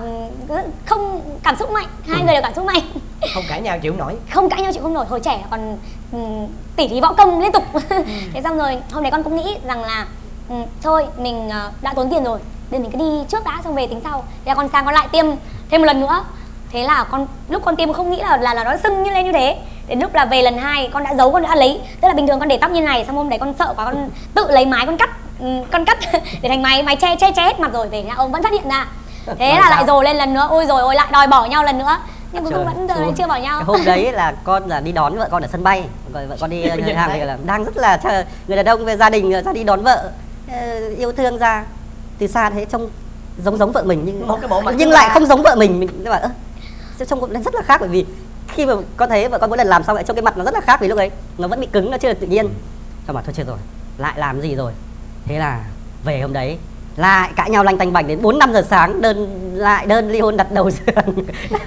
không cảm xúc mạnh, hai ừ. người đều cảm xúc mạnh. Không cãi nhau chịu nổi. Không cãi nhau chịu không nổi, hồi trẻ còn um, tỉ thí võ công liên tục. Ừ. Thế xong rồi hôm đấy con cũng nghĩ rằng là um, thôi mình uh, đã tốn tiền rồi, để mình cứ đi trước đã xong về tính sau. Thế là con sang con lại tiêm thêm một lần nữa. Thế là con lúc con tiêm không nghĩ là là, là nó sưng như lên như thế. Đến lúc là về lần hai con đã giấu, con đã lấy, tức là bình thường con để tóc như này, xong hôm đấy con sợ quá con tự lấy mái con cắt con cắt để thành máy máy che che che hết mặt rồi về nhà ông vẫn phát hiện ra. Thế là lại dồ lên lần nữa, ôi rồi ôi lại đòi bỏ nhau lần nữa. Nhưng cuối cùng vẫn giờ chưa bỏ nhau. Cái hôm đấy là con là đi đón vợ con ở sân bay, rồi vợ con đi ngân hàng thì là đang rất là chờ người đàn ông về gia đình ra đi đón vợ, yêu thương ra từ xa thế trông giống giống vợ mình nhưng một cái bộ mặt nhưng lại không giống vợ mình. Mình bảo ơ trông cũng rất là khác, bởi vì khi mà con thấy vợ con mỗi lần làm xong lại trông cái mặt nó rất là khác, vì lúc ấy nó vẫn bị cứng, nó chưa được tự nhiên. Xong bảo thôi chết rồi, lại làm gì rồi. Thế là về hôm đấy lại cãi nhau lanh tanh bành đến bốn năm giờ sáng, đơn lại đơn ly hôn đặt đầu giường.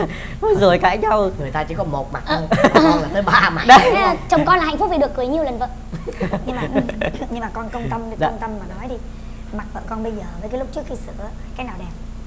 Rồi cãi nhau. Người ta chỉ có một mặt thôi, con là tới ba mặt. Đấy. Chồng con là hạnh phúc vì được cưới nhiều lần vợ. Nhưng mà nhưng mà con công tâm dạ. công tâm mà nói đi, mặt vợ con bây giờ với cái lúc trước khi sửa cái nào đẹp?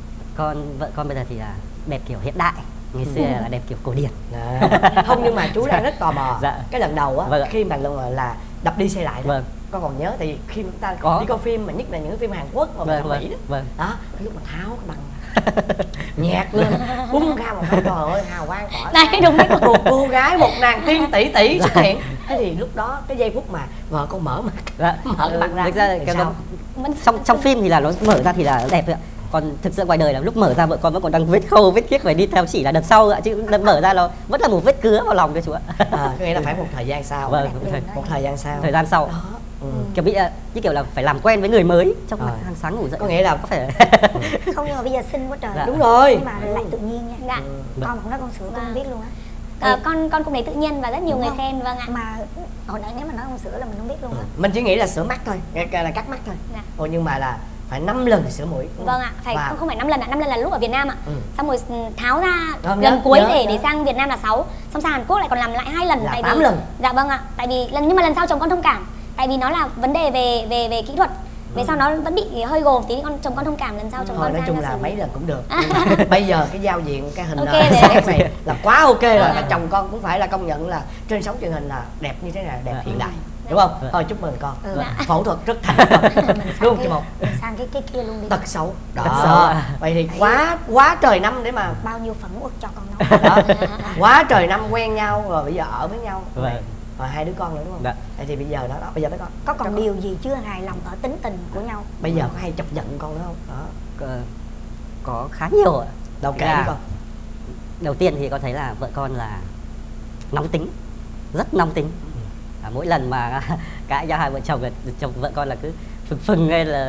Con vợ con bây giờ thì là đẹp kiểu hiện đại, ngày xưa ừ. là đẹp kiểu cổ điển. À. Không, nhưng mà chú đang rất tò mò. Dạ. Cái lần đầu á, vâng. khi mà là đập đi xây lại đó, vâng. con còn nhớ thì khi chúng ta có. đi coi phim mà nhất là những cái phim Hàn Quốc mà mình vâng, Mỹ đó, vâng. đó cái lúc mà tháo cái bằng nhạc lên bung ra một cái trời ơi hào quang tỏa Đấy, đúng đấy. một cô gái một nàng tiên tỷ tỷ xuất hiện. Thế thì lúc đó cái giây phút mà vợ con mở mặt Dạ. mở cái mặt ra Thực ra thì cái sao? nó, trong trong phim thì là nó mở ra thì là đẹp thôi ạ. Còn thực sự ngoài đời là lúc mở ra vợ con vẫn còn đang vết khâu vết kiết phải đi theo chỉ là đợt sau ạ, chứ đợt mở ra nó vẫn là một vết cứa vào lòng đấy chú ạ. À, có nghĩa là phải một thời gian sau. Vâng, một thời gian sau. Thời gian sau. Đó. Ừ. Kiểu bị như kiểu là phải làm quen với người mới trong Rồi. hàng sáng ngủ dậy. Có nghĩa là có phải Không, nhưng mà bây giờ xinh quá trời. Dạ. đúng rồi. Nhưng mà lại tự nhiên nha. Dạ. Con cũng nói con sữa con không biết luôn á. Ờ, con con cũng thấy tự nhiên và rất nhiều Đúng người không? khen, vâng ạ. Mà hồi nãy nếu mà nói con sữa là mình không biết luôn á. Mình chỉ nghĩ là sửa mắt thôi, cái là cắt mắt thôi. Dạ. Ồ, nhưng mà là phải năm lần sửa mũi. đúng Vâng không? ạ, phải Và- không, không phải năm lần ạ, năm lần là lúc ở Việt Nam ạ. Ừ. Xong rồi tháo ra Vâng, lần nhớ, cuối nhớ, để nhớ. để sang Việt Nam là sáu. Xong sang Hàn Quốc lại còn làm lại hai lần Là tại tám vì lần. Dạ vâng ạ, tại vì lần nhưng mà lần sau chồng con thông cảm. Tại vì nó là vấn đề về về về kỹ thuật. Về sau nó vẫn bị hơi gồ tí, con chồng con thông cảm, lần sau chồng Thôi con nói sang chung cho là xử lý. mấy lần cũng được. Nhưng mà bây giờ cái giao diện cái hình Ok uh, rồi. sắc này là quá ok rồi. Vâng. Chồng con cũng phải là công nhận là trên sóng truyền hình là đẹp như thế này, đẹp Dạ. hiện đại, đúng không? Dạ. Thôi chúc mừng con. Ừ. Dạ. Phẫu thuật rất thành công. Mình Đúng sang không cái, chị Một? mình sang cái cái kia luôn đi. Tật xấu. Đó. Tật xấu. Vậy thì quá quá trời năm để mà Bao nhiêu phẫn uất cho con nó. đó. Quá trời năm quen nhau rồi bây giờ ở với nhau. Vâng. Rồi hai đứa con nữa đúng không? Dạ. Vậy thì bây giờ đó, đó bây giờ tới con. Có còn điều gì chưa hài lòng ở tính tình của nhau? Bây giờ có hay chọc giận con nữa không? Đó. Ờ, có khá nhiều ạ. Đâu kể Dạ. đi con. Đầu tiên thì con thấy là vợ con là nóng tính, rất nóng tính. À, mỗi lần mà cãi nhau hai vợ chồng là chồng vợ con là cứ phừng phừng hay là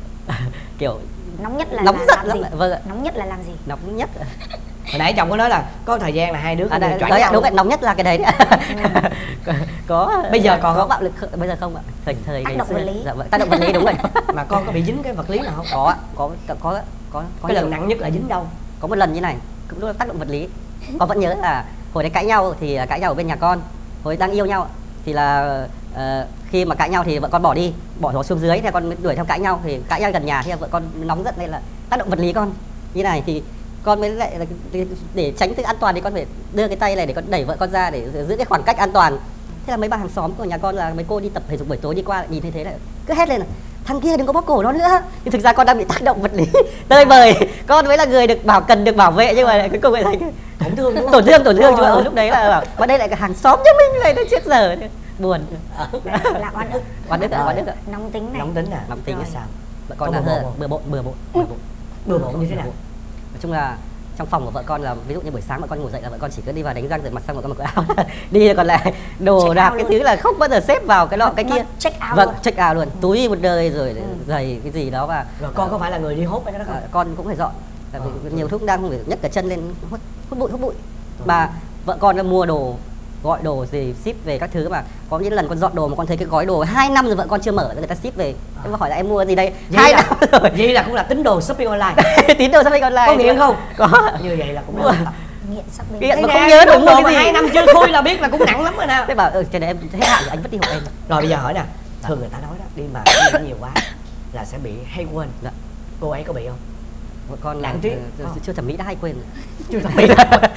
kiểu Nóng nhất là, nóng là giật làm lắm gì? ạ. Vâng ạ. Nóng nhất là làm gì? Nóng nhất. Hồi nãy chồng có nói là có thời gian là hai đứa À, không đấy, được choảng đấy, nhau. đúng rồi, nóng nhất là cái đấy đấy. có, có Bây giờ còn có không? bạo lực không? Bây giờ không ạ. Thời thời Tác ngày động xưa. vật lý. Dạ vâng, tác động vật lý đúng rồi. Mà con có bị dính cái vật lý nào không? Có ạ, có có có có có Cái lần nhiều. nặng nhất là dính đâu? Có một lần như này, cũng lúc tác động vật lý. Con vẫn nhớ là hồi đấy cãi nhau thì cãi nhau ở bên nhà con. Hồi đang yêu nhau thì là ờ, khi mà cãi nhau thì vợ con bỏ đi, bỏ nó xuống dưới thì con mới đuổi theo cãi nhau, thì cãi nhau gần nhà thì vợ con nóng giận nên là tác động vật lý con. Như này thì con mới lại là để, để tránh sự an toàn thì con phải đưa cái tay này để con đẩy vợ con ra để giữ cái khoảng cách an toàn. Thế là mấy bà hàng xóm của nhà con là mấy cô đi tập thể dục buổi tối đi qua lại nhìn thấy thế là cứ hét lên là thằng kia đừng có bóp cổ nó nữa. Nhưng thực ra con đang bị tác động vật lý tơi bời, con mới là người được bảo cần được bảo vệ nhưng mà cuối cùng lại thành cái Tổn thương đúng không? tổn thương tổn thương chứ Ờ. ở lúc đấy là bảo mà đây lại cái hàng xóm cho mình này nó chết giờ buồn. Là oan ức. Oan ức ạ, oan ức ạ. Nóng tính này. Nóng tính à? Nóng tính Rồi. là Sao? Vợ con Có là bừa hơi bộn không? bừa bộn bừa bộn bừa bộn. Bừa bộn như thế nào? Nói chung là trong phòng của vợ con là ví dụ như buổi sáng vợ con ngủ dậy là vợ con chỉ cứ đi vào đánh răng rửa mặt xong vợ con mặc quần áo đi, còn lại đồ Check đạc out cái luôn. thứ là không bao giờ xếp vào cái lọ Nó- cái nó kia. check out Vâng, luôn. check out luôn, túi một đời rồi giày cái gì đó và Rồi con có phải là người đi hốt mấy cái đó không? à, con cũng phải dọn. Tại vì Ờ. nhiều lúc đang phải nhấc cả chân lên hút, hút bụi hút bụi. Mà vợ con đã mua đồ, gọi đồ gì ship về các thứ, mà có những lần con dọn đồ mà con thấy cái gói đồ hai năm rồi vợ con chưa mở, người ta ship về. Em hỏi là em mua gì đây? Vậy Hai là, năm rồi. vậy là cũng là tín đồ shopping online. Tín đồ shopping online. Có nghiện không? Có. Như vậy là cũng Mua. là Nghiện shopping. Nghiện. Thấy mà nè, không nhớ được đồ mua mà cái gì. hai năm chưa khui là biết là cũng nặng lắm rồi nào. Thế bảo ừ, cái này em hết hạn thì anh vứt đi hộ em. Rồi bây giờ hỏi nè, thường người ta nói đó, đi mà đi nhiều quá là sẽ bị hay quên. Dạ. Cô ấy có bị không? Vợ con là Nặng trí. ờ, Ờ. chưa thẩm mỹ đã hay quên. Chưa thẩm mỹ.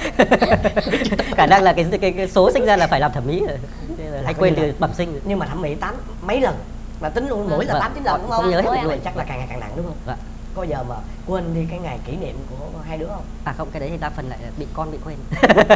Khả năng là cái, cái cái số sinh ra là phải làm thẩm mỹ rồi. Thế là hay coi quên như từ là- bẩm sinh. Nhưng mà thẩm mỹ tám mấy lần là tính luôn mỗi là Vâng. tám chín lần đúng không? Không nhớ hết Mỗi được lần luôn. chắc là càng ngày càng nặng đúng không? Dạ. Có giờ mà quên đi cái ngày kỷ niệm của hai đứa không? À không, cái đấy thì đa phần lại bị con bị quên.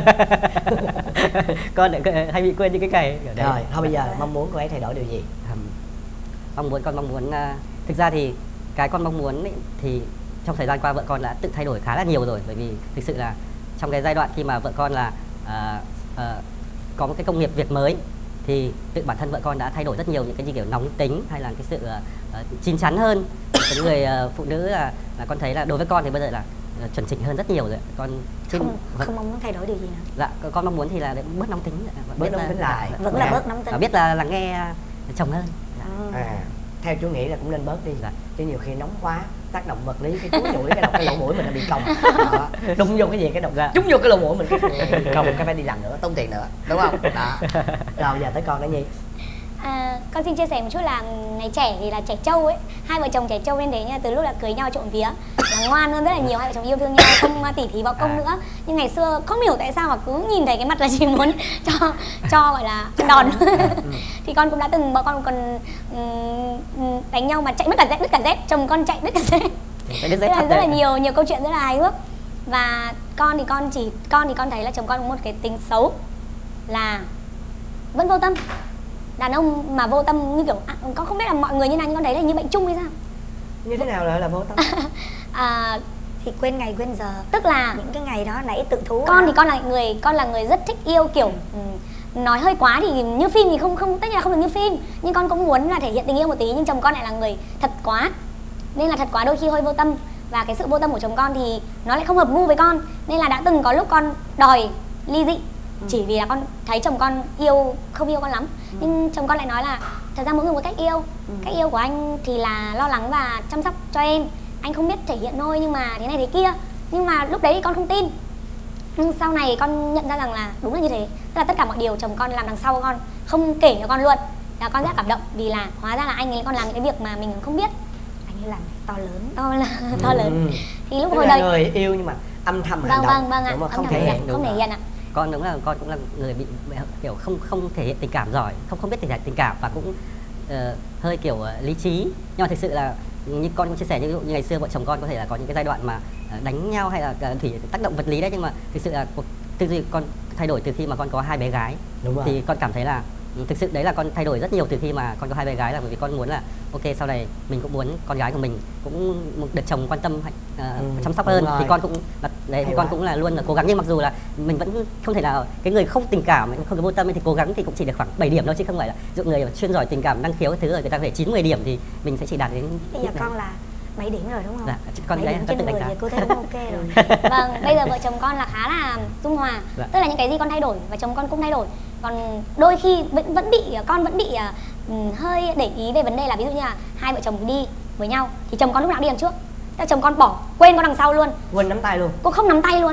Con lại hay bị quên những cái ngày ở đấy. Rồi, thôi bây giờ mong muốn cô ấy thay đổi điều gì? Ừm, mong muốn con mong muốn à, thực ra thì cái con mong muốn ấy, thì trong thời gian qua vợ con đã tự thay đổi khá là nhiều rồi, bởi vì thực sự là trong cái giai đoạn khi mà vợ con là à, à, có một cái công nghiệp Việt mới thì tự bản thân vợ con đã thay đổi rất nhiều những cái như kiểu nóng tính hay là cái sự à, à, chín chắn hơn. Cái người à, phụ nữ là, là con thấy là đối với con thì bây giờ là à, chuẩn chỉnh hơn rất nhiều rồi. Con xin- Không, vâng, không mong muốn thay đổi điều gì nữa. dạ con mong muốn thì là bớt nóng tính, Bớt biết nóng là- tính lại. dạ, Vẫn dạ, là dạ. bớt nóng tính. Và biết là lắng nghe à, chồng hơn. Dạ. Ừ. À, theo chú nghĩ là cũng nên bớt đi. Dạ. Chứ nhiều khi nóng quá, tác động vật lý cái túi mũi cái đầu cái lỗ mũi mình là bị còng. Đó. Đụng vô cái gì cái đầu Dạ. trúng vô cái lỗ mũi mình cái bị còng cái phải đi làm nữa, tốn tiền nữa, đúng không? Đó. Rồi giờ tới con đã Nhi. À, con xin chia sẻ một chút là ngày trẻ thì là trẻ trâu ấy, hai vợ chồng trẻ trâu nên đấy nha, từ lúc là cưới nhau trộm vía là ngoan hơn rất là nhiều, hai vợ chồng yêu thương nhau không tỉ thí vào công À. nữa. Nhưng ngày xưa không hiểu tại sao mà cứ nhìn thấy cái mặt là chỉ muốn cho cho gọi là đòn. Thì con cũng đã từng bọn con còn ừm, ừm, đánh nhau mà chạy mất cả dép, đứt cả dép, chồng con chạy đứt cả dép. Đấy, rất là, rất là nhiều nhiều câu chuyện rất là hài hước. Và con thì con chỉ con thì con thấy là chồng con có một cái tính xấu là vẫn vô tâm. Đàn ông mà vô tâm như kiểu à, con không biết là mọi người như nào nhưng con thấy là như bệnh chung hay sao. Như thế nào là là vô tâm? à, thì quên ngày quên giờ, tức là những cái ngày đó nãy tự thú. Con thì con là người con là người rất thích yêu kiểu ừ. nói hơi quá thì như phim thì không không tất nhiên là không được như phim, nhưng con cũng muốn là thể hiện tình yêu một tí, nhưng chồng con lại là người thật quá nên là thật quá đôi khi hơi vô tâm. Và cái sự vô tâm của chồng con thì nó lại không hợp gu với con, nên là đã từng có lúc con đòi ly dị ừ. chỉ vì là con thấy chồng con yêu không yêu con lắm ừ. nhưng chồng con lại nói là thật ra mỗi người một cách yêu ừ. cách yêu của anh thì là lo lắng và chăm sóc cho em, anh không biết thể hiện thôi nhưng mà thế này thế kia. Nhưng mà lúc đấy thì con không tin, nhưng sau này con nhận ra rằng là đúng là như thế, tức là tất cả mọi điều chồng con làm đằng sau con không kể cho con luôn, là con rất cảm động vì là hóa ra là anh ấy còn làm những cái việc mà mình không biết. Anh ấy làm to lớn, to là to lớn ừ. thì lúc Tức hồi là đấy người yêu nhưng mà âm thầm hành vâng, động vâng, vâng ạ. đúng không? Không thể thể hiện, hiện không thể hiện ạ. Con đúng là con cũng là người bị kiểu không không thể hiện tình cảm giỏi, không không biết thể hiện tình cảm và cũng uh, hơi kiểu uh, lý trí. Nhưng mà thực sự là như con cũng chia sẻ, như, như ngày xưa vợ chồng con có thể là có những cái giai đoạn mà uh, đánh nhau hay là uh, thủy tác động vật lý đấy, nhưng mà thực sự là cuộc tư duy con thay đổi từ khi mà con có hai bé gái. Đúng rồi. Thì con cảm thấy là thực sự đấy là con thay đổi rất nhiều từ khi mà con có hai bé gái, là bởi vì con muốn là ok sau này mình cũng muốn con gái của mình cũng được chồng quan tâm uh, ừ, chăm sóc hơn, thì con cũng là đấy, thì con cũng là luôn là cố gắng, nhưng mặc dù là mình vẫn không thể nào cái người không tình cảm không có vô tâm thì cố gắng thì cũng chỉ được khoảng bảy điểm thôi, chứ không phải là dụ người chuyên giỏi tình cảm năng khiếu thứ rồi người ta về chín mười điểm thì mình sẽ chỉ đạt đến. Bây giờ con là bảy điểm rồi đúng không? Dạ, con bảy điểm trên tự đánh mười giá. thì cô thấy cũng ok rồi. Vâng, bây giờ vợ chồng con là khá là dung hòa, dạ. tức là những cái gì con thay đổi và chồng con cũng thay đổi. Còn đôi khi vẫn vẫn bị con vẫn bị uh, hơi để ý về vấn đề là ví dụ như là hai vợ chồng đi với nhau thì chồng con lúc nào đi đằng trước, tức là chồng con bỏ quên con đằng sau luôn, quên nắm tay luôn, cô không nắm tay luôn.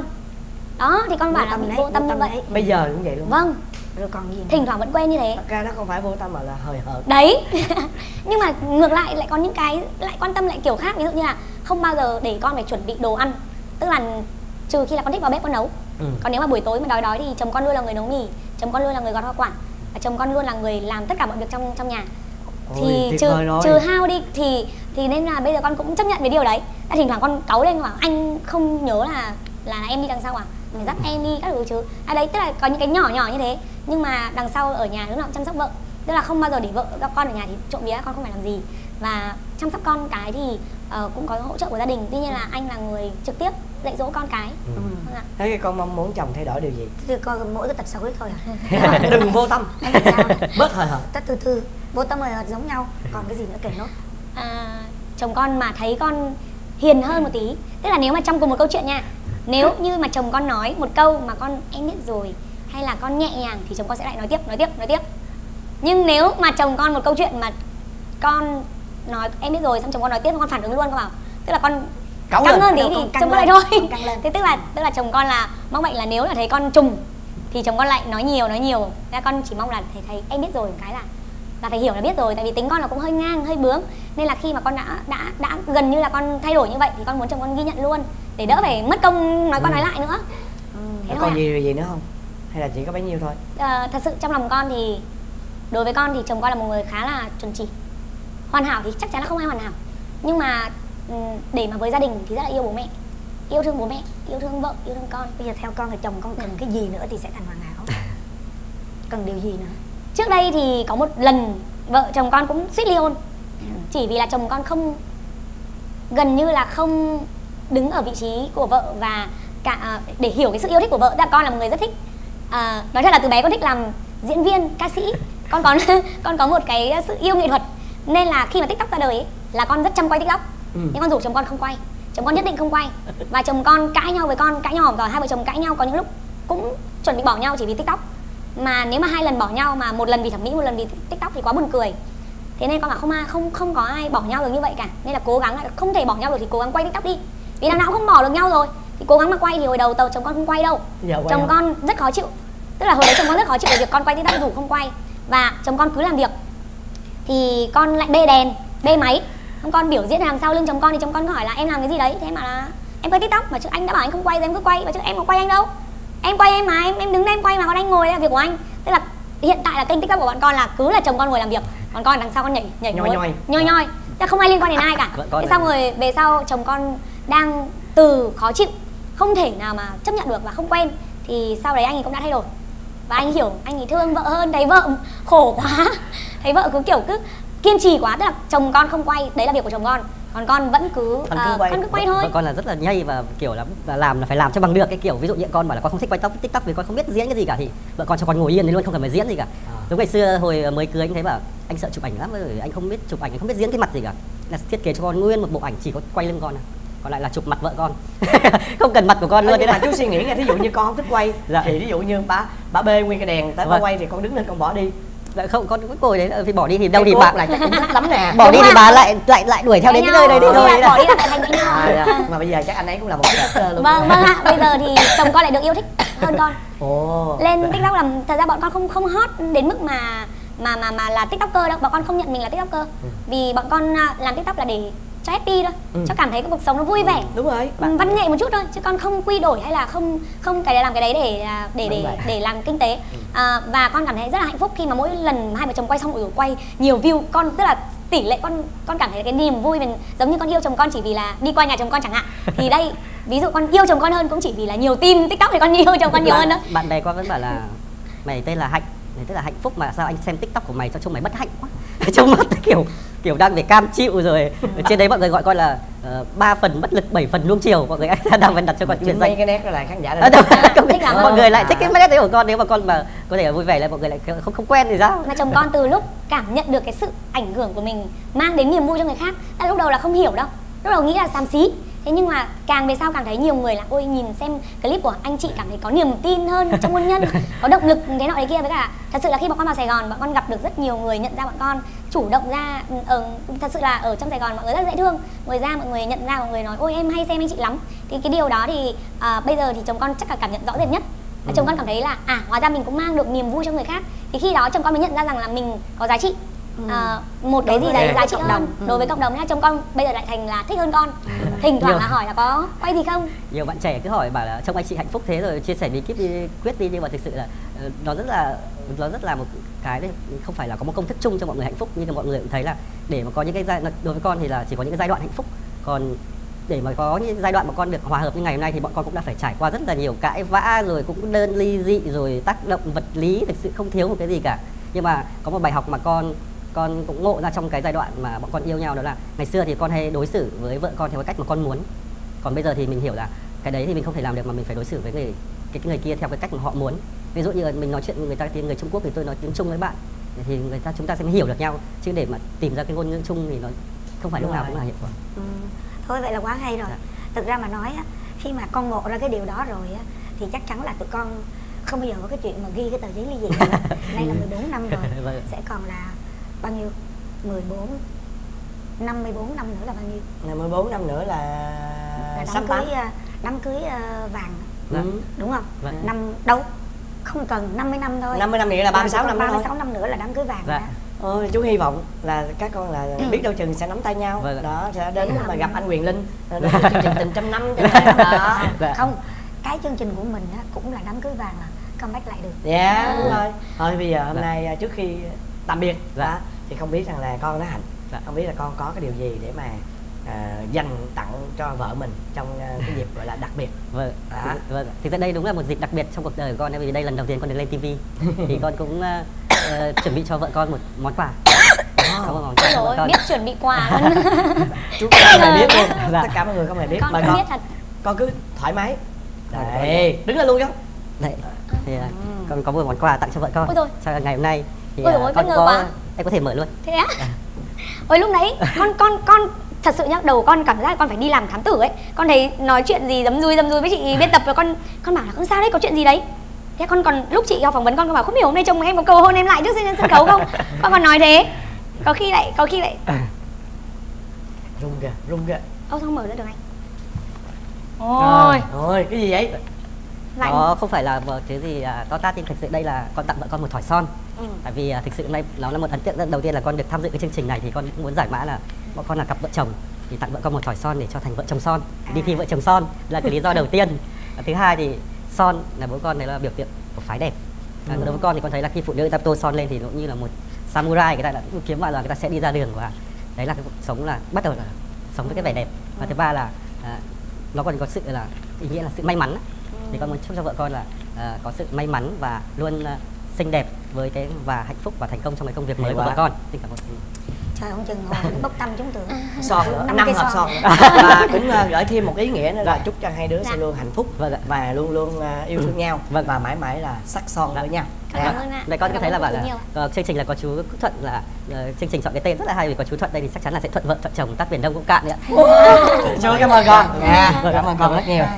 Đó thì con bảo là bị vô tâm như vậy. Bây giờ cũng vậy luôn. Vâng. Rồi còn gì nữa? Thỉnh thoảng vẫn quên như thế. Thật ra nó không phải vô tâm mà là hời hợt. Đấy. Nhưng mà ngược lại lại có những cái lại quan tâm lại kiểu khác, ví dụ như là không bao giờ để con phải chuẩn bị đồ ăn, tức là trừ khi là con thích vào bếp con nấu. Ừ. Còn nếu mà buổi tối mà đói đói thì chồng con luôn là người nấu mì, chồng con luôn là người gọt hoa quả, và chồng con luôn là người làm tất cả mọi việc trong trong nhà. Ôi, thì trừ trừ hao đi thì thì nên là bây giờ con cũng chấp nhận với điều đấy. Đã thỉnh thoảng con cáu lên bảo anh không nhớ là là em đi đằng sau à, phải dắt em đi các thứ chứ. À đấy, tức là có những cái nhỏ nhỏ như thế, nhưng mà đằng sau ở nhà lúc nào cũng chăm sóc vợ, tức là không bao giờ để vợ gặp con ở nhà thì trộm vía con không phải làm gì, và chăm sóc con cái thì uh, cũng có hỗ trợ của gia đình. Tuy nhiên là anh là người trực tiếp dạy dỗ con cái. Ừ. Ừ. Thế thì con mong muốn chồng thay đổi điều gì? Thì con mỗi cái tật xấu ấy thôi à. Đừng vô tâm, bớt hời hợt. Tất từ từ, vô tâm hời hợt giống nhau. Còn cái gì nữa kể nốt? À, chồng con mà thấy con hiền hơn một tí, tức là nếu mà trong cùng một câu chuyện nha, nếu như mà chồng con nói một câu mà con em biết rồi hay là con nhẹ nhàng thì chồng con sẽ lại nói tiếp nói tiếp nói tiếp. Nhưng nếu mà chồng con một câu chuyện mà con nói em biết rồi xong chồng con nói tiếp, con phản ứng luôn, con bảo tức là con căng hơn tí thì chồng con lại thôi. Thế tức là tức là chồng con là mong bệnh là nếu là thấy con trùng thì chồng con lại nói nhiều nói nhiều. Thế con chỉ mong là thầy thầy em biết rồi một cái là là phải hiểu là biết rồi, tại vì tính con là cũng hơi ngang hơi bướng, nên là khi mà con đã đã đã gần như là con thay đổi như vậy thì con muốn chồng con ghi nhận luôn để đỡ phải mất công nói con ừ. nói lại nữa. Ừ. Thế còn à? gì gì nữa không? Hay là chỉ có bấy nhiêu thôi? À, thật sự trong lòng con thì đối với con thì chồng con là một người khá là chuẩn chỉ. Hoàn hảo thì chắc chắn là không ai hoàn hảo, nhưng mà để mà với gia đình thì rất là yêu bố mẹ, yêu thương bố mẹ, yêu thương vợ, yêu thương con. Bây giờ theo con thì chồng con cần cái gì nữa thì sẽ thành hoàn hảo? Cần điều gì nữa? Trước đây thì có một lần vợ chồng con cũng suýt ly hôn, ừ. chỉ vì là chồng con không, gần như là không đứng ở vị trí của vợ và cả để hiểu cái sự yêu thích của vợ. Tức là con là một người rất thích, à, nói thật là từ bé con thích làm diễn viên, ca sĩ, con có con có một cái sự yêu nghệ thuật, nên là khi mà TikTok ra đời ấy, là con rất chăm quay TikTok, ừ. nhưng con rủ chồng con không quay, chồng con nhất định không quay, và chồng con cãi nhau với con, cãi nhau hỏng rồi, hai vợ chồng cãi nhau có những lúc cũng chuẩn bị bỏ nhau chỉ vì TikTok. Mà nếu mà hai lần bỏ nhau mà một lần vì thẩm mỹ, một lần vì TikTok thì quá buồn cười. Thế nên con bảo không ai không không có ai bỏ nhau được như vậy cả, nên là cố gắng là không thể bỏ nhau được thì cố gắng quay TikTok đi, vì đằng nào cũng không bỏ được nhau rồi thì cố gắng mà quay. Thì hồi đầu tàu chồng con không quay đâu, quay chồng không? Con rất khó chịu, tức là hồi đấy chồng con rất khó chịu về việc con quay TikTok, rủ không quay, và chồng con cứ làm việc thì con lại bê đèn bê máy, không con biểu diễn đằng sau lưng chồng con thì chồng con hỏi là em làm cái gì đấy, thế mà là em quay TikTok, mà chứ anh đã bảo anh không quay rồi em cứ quay, mà chứ em có quay anh đâu, em quay em mà em em đứng đây em quay mà, còn anh ngồi là việc của anh. Tức là hiện tại là kênh TikTok của bọn con là cứ là chồng con ngồi làm việc, còn con đằng sau con nhảy nhảy nhoi nhoi nhoi nhoi Tức không ai liên quan đến ai cả. Thế xong rồi về sau chồng con đang từ khó chịu, không thể nào mà chấp nhận được và không quen, thì sau đấy anh ấy cũng đã thay đổi. Và anh hiểu, anh ấy thương vợ hơn, thấy vợ khổ quá, thấy vợ cứ kiểu cứ kiên trì quá, tức là chồng con không quay, đấy là việc của chồng con, còn con vẫn cứ con cứ uh, quay, con cứ quay thôi. Vợ con là rất là nhây và kiểu là, là làm là phải làm cho bằng được cái kiểu, ví dụ như con bảo là con không thích quay tóc TikTok vì con không biết diễn cái gì cả, thì vợ con cho con ngồi yên đấy luôn, không cần phải diễn gì cả. À. Giống ngày xưa hồi mới cưới anh thấy bảo anh sợ chụp ảnh lắm, rồi anh không biết chụp ảnh, anh không biết diễn cái mặt gì cả, là thiết kế cho con nguyên một bộ ảnh chỉ có quay lưng con à. Còn lại là chụp mặt vợ con. Không cần mặt của con luôn. Nhưng mà chú suy nghĩ nha, thí dụ như con không thích quay dạ. thì ví dụ như bà bà bê nguyên cái đèn tới bà quay thì con đứng lên con bỏ đi. Dạ không, con cũng ngồi đấy, vì bỏ đi thì đâu thì bà lại chắc cũng thích lắm nè. Bỏ đi thì bà lại lại lại đuổi theo đến cái nơi đây đi thôi. Bỏ đi là lại thành với nhau. À, mà bây giờ chắc anh ấy cũng là một TikToker luôn. Vâng vâng ạ, bây giờ thì chồng con lại được yêu thích hơn con. Ồ. Lên TikTok làm, thật ra bọn con không không hot đến mức mà mà mà mà là TikToker đâu, bọn con không nhận mình là TikToker. Ừ. Vì bọn con làm TikTok là để cho happy thôi, ừ. cho cảm thấy cái cuộc sống nó vui vẻ, đúng rồi, bạn... văn nghệ một chút thôi, chứ con không quy đổi hay là không không cái làm cái đấy để để để để, để làm kinh tế. Ừ. À, và con cảm thấy rất là hạnh phúc khi mà mỗi lần hai vợ chồng quay xong rồi quay nhiều view, con tức là tỷ lệ con con cảm thấy cái niềm vui mình giống như con yêu chồng con chỉ vì là đi qua nhà chồng con chẳng hạn, thì đây ví dụ con yêu chồng con hơn cũng chỉ vì là nhiều tin TikTok thì con yêu chồng con nhiều hơn đó. Bạn bè con vẫn bảo là mày tên là Hạnh, mày tức là hạnh phúc mà sao anh xem TikTok của mày cho trông mày bất hạnh quá. Trông mắt kiểu kiểu đang phải cam chịu rồi. Ở trên đấy mọi người gọi con là ba uh, phần bất lực, bảy phần nuông chiều, mọi người đang vẫn đặt cho con cái biệt danh. Cái nét đó là khán giả à, à, mọi người lại thích cái nét đấy của con, nếu mà con mà có thể vui vẻ lại mọi người lại không không quen thì sao. Mà chồng con từ lúc cảm nhận được cái sự ảnh hưởng của mình mang đến niềm vui cho người khác, là lúc đầu là không hiểu đâu, lúc đầu nghĩ là xàm xí. Thế nhưng mà càng về sau càng thấy nhiều người là ôi nhìn xem clip của anh chị cảm thấy có niềm tin hơn trong hôn nhân, có động lực thế nọ đấy kia. Với cả thật sự là khi bọn con vào Sài Gòn, bọn con gặp được rất nhiều người nhận ra bọn con chủ động ra ở, thật sự là ở trong Sài Gòn mọi người rất dễ thương, người ra mọi người nhận ra, mọi người nói ôi em hay xem anh chị lắm. Thì cái điều đó thì à, bây giờ thì chồng con chắc là cảm nhận rõ rệt nhất. Ừ. Chồng con cảm thấy là à hóa ra mình cũng mang được niềm vui cho người khác, thì khi đó chồng con mới nhận ra rằng là mình có giá trị. Ừ. À, một cái gì đấy giá trị hơn ừ. đối với cộng đồng nha. Chồng con bây giờ lại thành là thích hơn con. Ừ. Thỉnh thoảng là hỏi là có quay gì không. Nhiều bạn trẻ cứ hỏi bảo là trông anh chị hạnh phúc thế rồi chia sẻ bí kíp đi quyết đi, nhưng mà thực sự là nó rất là nó rất là một cái đấy, không phải là có một công thức chung cho mọi người hạnh phúc, nhưng mà mọi người cũng thấy là để mà có những cái giai đối với con thì là chỉ có những cái giai đoạn hạnh phúc, còn để mà có những giai đoạn mà con được hòa hợp như ngày hôm nay thì bọn con cũng đã phải trải qua rất là nhiều cãi vã, rồi cũng đơn ly dị, rồi tác động vật lý, thực sự không thiếu một cái gì cả. Nhưng mà có một bài học mà con con cũng ngộ ra trong cái giai đoạn mà bọn con yêu nhau, đó là ngày xưa thì con hay đối xử với vợ con theo cái cách mà con muốn, còn bây giờ thì mình hiểu là cái đấy thì mình không thể làm được, mà mình phải đối xử với người cái người kia theo cái cách mà họ muốn. Ví dụ như là mình nói chuyện với người ta tiếng người Trung Quốc thì tôi nói tiếng Trung với bạn, thì người ta chúng ta sẽ hiểu được nhau, chứ để mà tìm ra cái ngôn ngữ chung thì nó không phải lúc nào cũng là hiệu quả. Ừ. Thôi vậy là quá hay rồi. Dạ. Thực ra mà nói á, khi mà con ngộ ra cái điều đó rồi á, thì chắc chắn là tụi con không bao giờ có cái chuyện mà ghi cái tờ giấy ly dị nữa. Nay là mười bốn năm rồi, sẽ còn là bao nhiêu? mười bốn, năm mươi bốn năm nữa là bao nhiêu? năm mươi bốn năm nữa là, là đám cưới, đám cưới uh, vàng. Ừ. Đúng không? Vâng. Năm đâu? Không cần năm mươi năm thôi. năm mươi năm nữa là ba mươi sáu năm nữa. ba mươi sáu năm nữa là đám cưới vàng. Dạ. Đó. Ôi, chú hy vọng là các con là ừ. biết đâu chừng sẽ nắm tay nhau. Vâng. Đó sẽ đến mà gặp anh Quyền Linh, đến chương trình Tình Trăm Năm đó. Dạ. Không, cái chương trình của mình á, cũng là đám cưới vàng à, comeback lại được. Dạ yeah, đúng rồi. Thôi bây giờ hôm dạ. nay trước khi tạm biệt dạ. đó, thì không biết rằng là con nói Hạnh, dạ. không biết là con có cái điều gì để mà uh, dành tặng cho vợ mình trong uh, cái dịp gọi là đặc biệt. Vâng, à. vâng. Thì ra đây đúng là một dịp đặc biệt trong cuộc đời của con, vì đây lần đầu tiên con được lên ti vi thì con cũng uh, uh, chuẩn bị cho vợ con một món quà. Không có món quà cho vợ con. Biết chuẩn bị quà luôn. Chú không hề biết luôn. Dạ. Tất cả mọi người không hề biết. Con Mời con con. biết thật. Con cứ thoải mái. Đây, đứng lên luôn không? Đấy. Thì uh, con có một món quà tặng cho vợ con. Ôi rồi. Sau ngày hôm nay thì ôi uh, ôi, con có quá. Em có thể mở luôn. Thế á? À. Ôi lúc đấy con con con thật sự nhá, đầu con cảm giác là con phải đi làm thám tử ấy. Con thấy nói chuyện gì dấm dui dấm dui với chị biên tập, và con con bảo là không sao đấy, có chuyện gì đấy. Thế con còn lúc chị phỏng vấn con, con bảo không hiểu hôm nay chồng em có cầu hôn em lại trước trên sân khấu không? Con còn nói thế. Có khi lại có khi lại rung kìa, rung kìa. Ô không mở ra được anh. Ôi. Ôi, cái gì vậy? Lạnh. Đó không phải là một cái gì uh, to tát, nhưng thực sự đây là con tặng vợ con một thỏi son. Ừ. Tại vì uh, thực sự hôm nay nó là một ấn tượng đầu tiên là con được tham dự cái chương trình này, thì con cũng muốn giải mã là bọn con là cặp vợ chồng, thì tặng vợ con một thỏi son để cho thành vợ chồng son, à. đi thi vợ chồng son là cái lý do đầu tiên. Và thứ hai thì son là bố con này là biểu tượng của phái đẹp. À, ừ. Đối với con thì con thấy là khi phụ nữ người ta tô son lên thì nó như là một samurai, người ta đã kiếm vào là người ta sẽ đi ra đường và đấy là cái cuộc sống là bắt đầu là sống với cái vẻ đẹp. Và thứ ba là à, nó còn có sự là ý nghĩa là sự may mắn. Ừ. Thì con muốn chúc cho vợ con là à, có sự may mắn và luôn à, xinh đẹp với cái và hạnh phúc và thành công trong cái công việc mới của vợ con. Xin cảm ơn. Trời ông chừng hồi bốc tâm chúng tưởng son nữa, năm hộp son nữa. Và cũng uh, gửi thêm một ý nghĩa nữa là chúc cho hai đứa dạ. sẽ luôn hạnh phúc vâng ạ. Và luôn luôn uh, yêu thương ừ. nhau vâng. và mãi mãi là sắc son với nhau. Cảm ơn ạ. Đây con có thấy là bảo là uh, chương trình là có chú Thuận là uh, chương trình chọn cái tên rất là hay vì có chú Thuận đây thì chắc chắn là sẽ thuận vợ thuận chồng tắt biển Đông cũng cạn đấy ạ. Chú cảm ơn con. Dạ, cảm ơn con rất nhiều.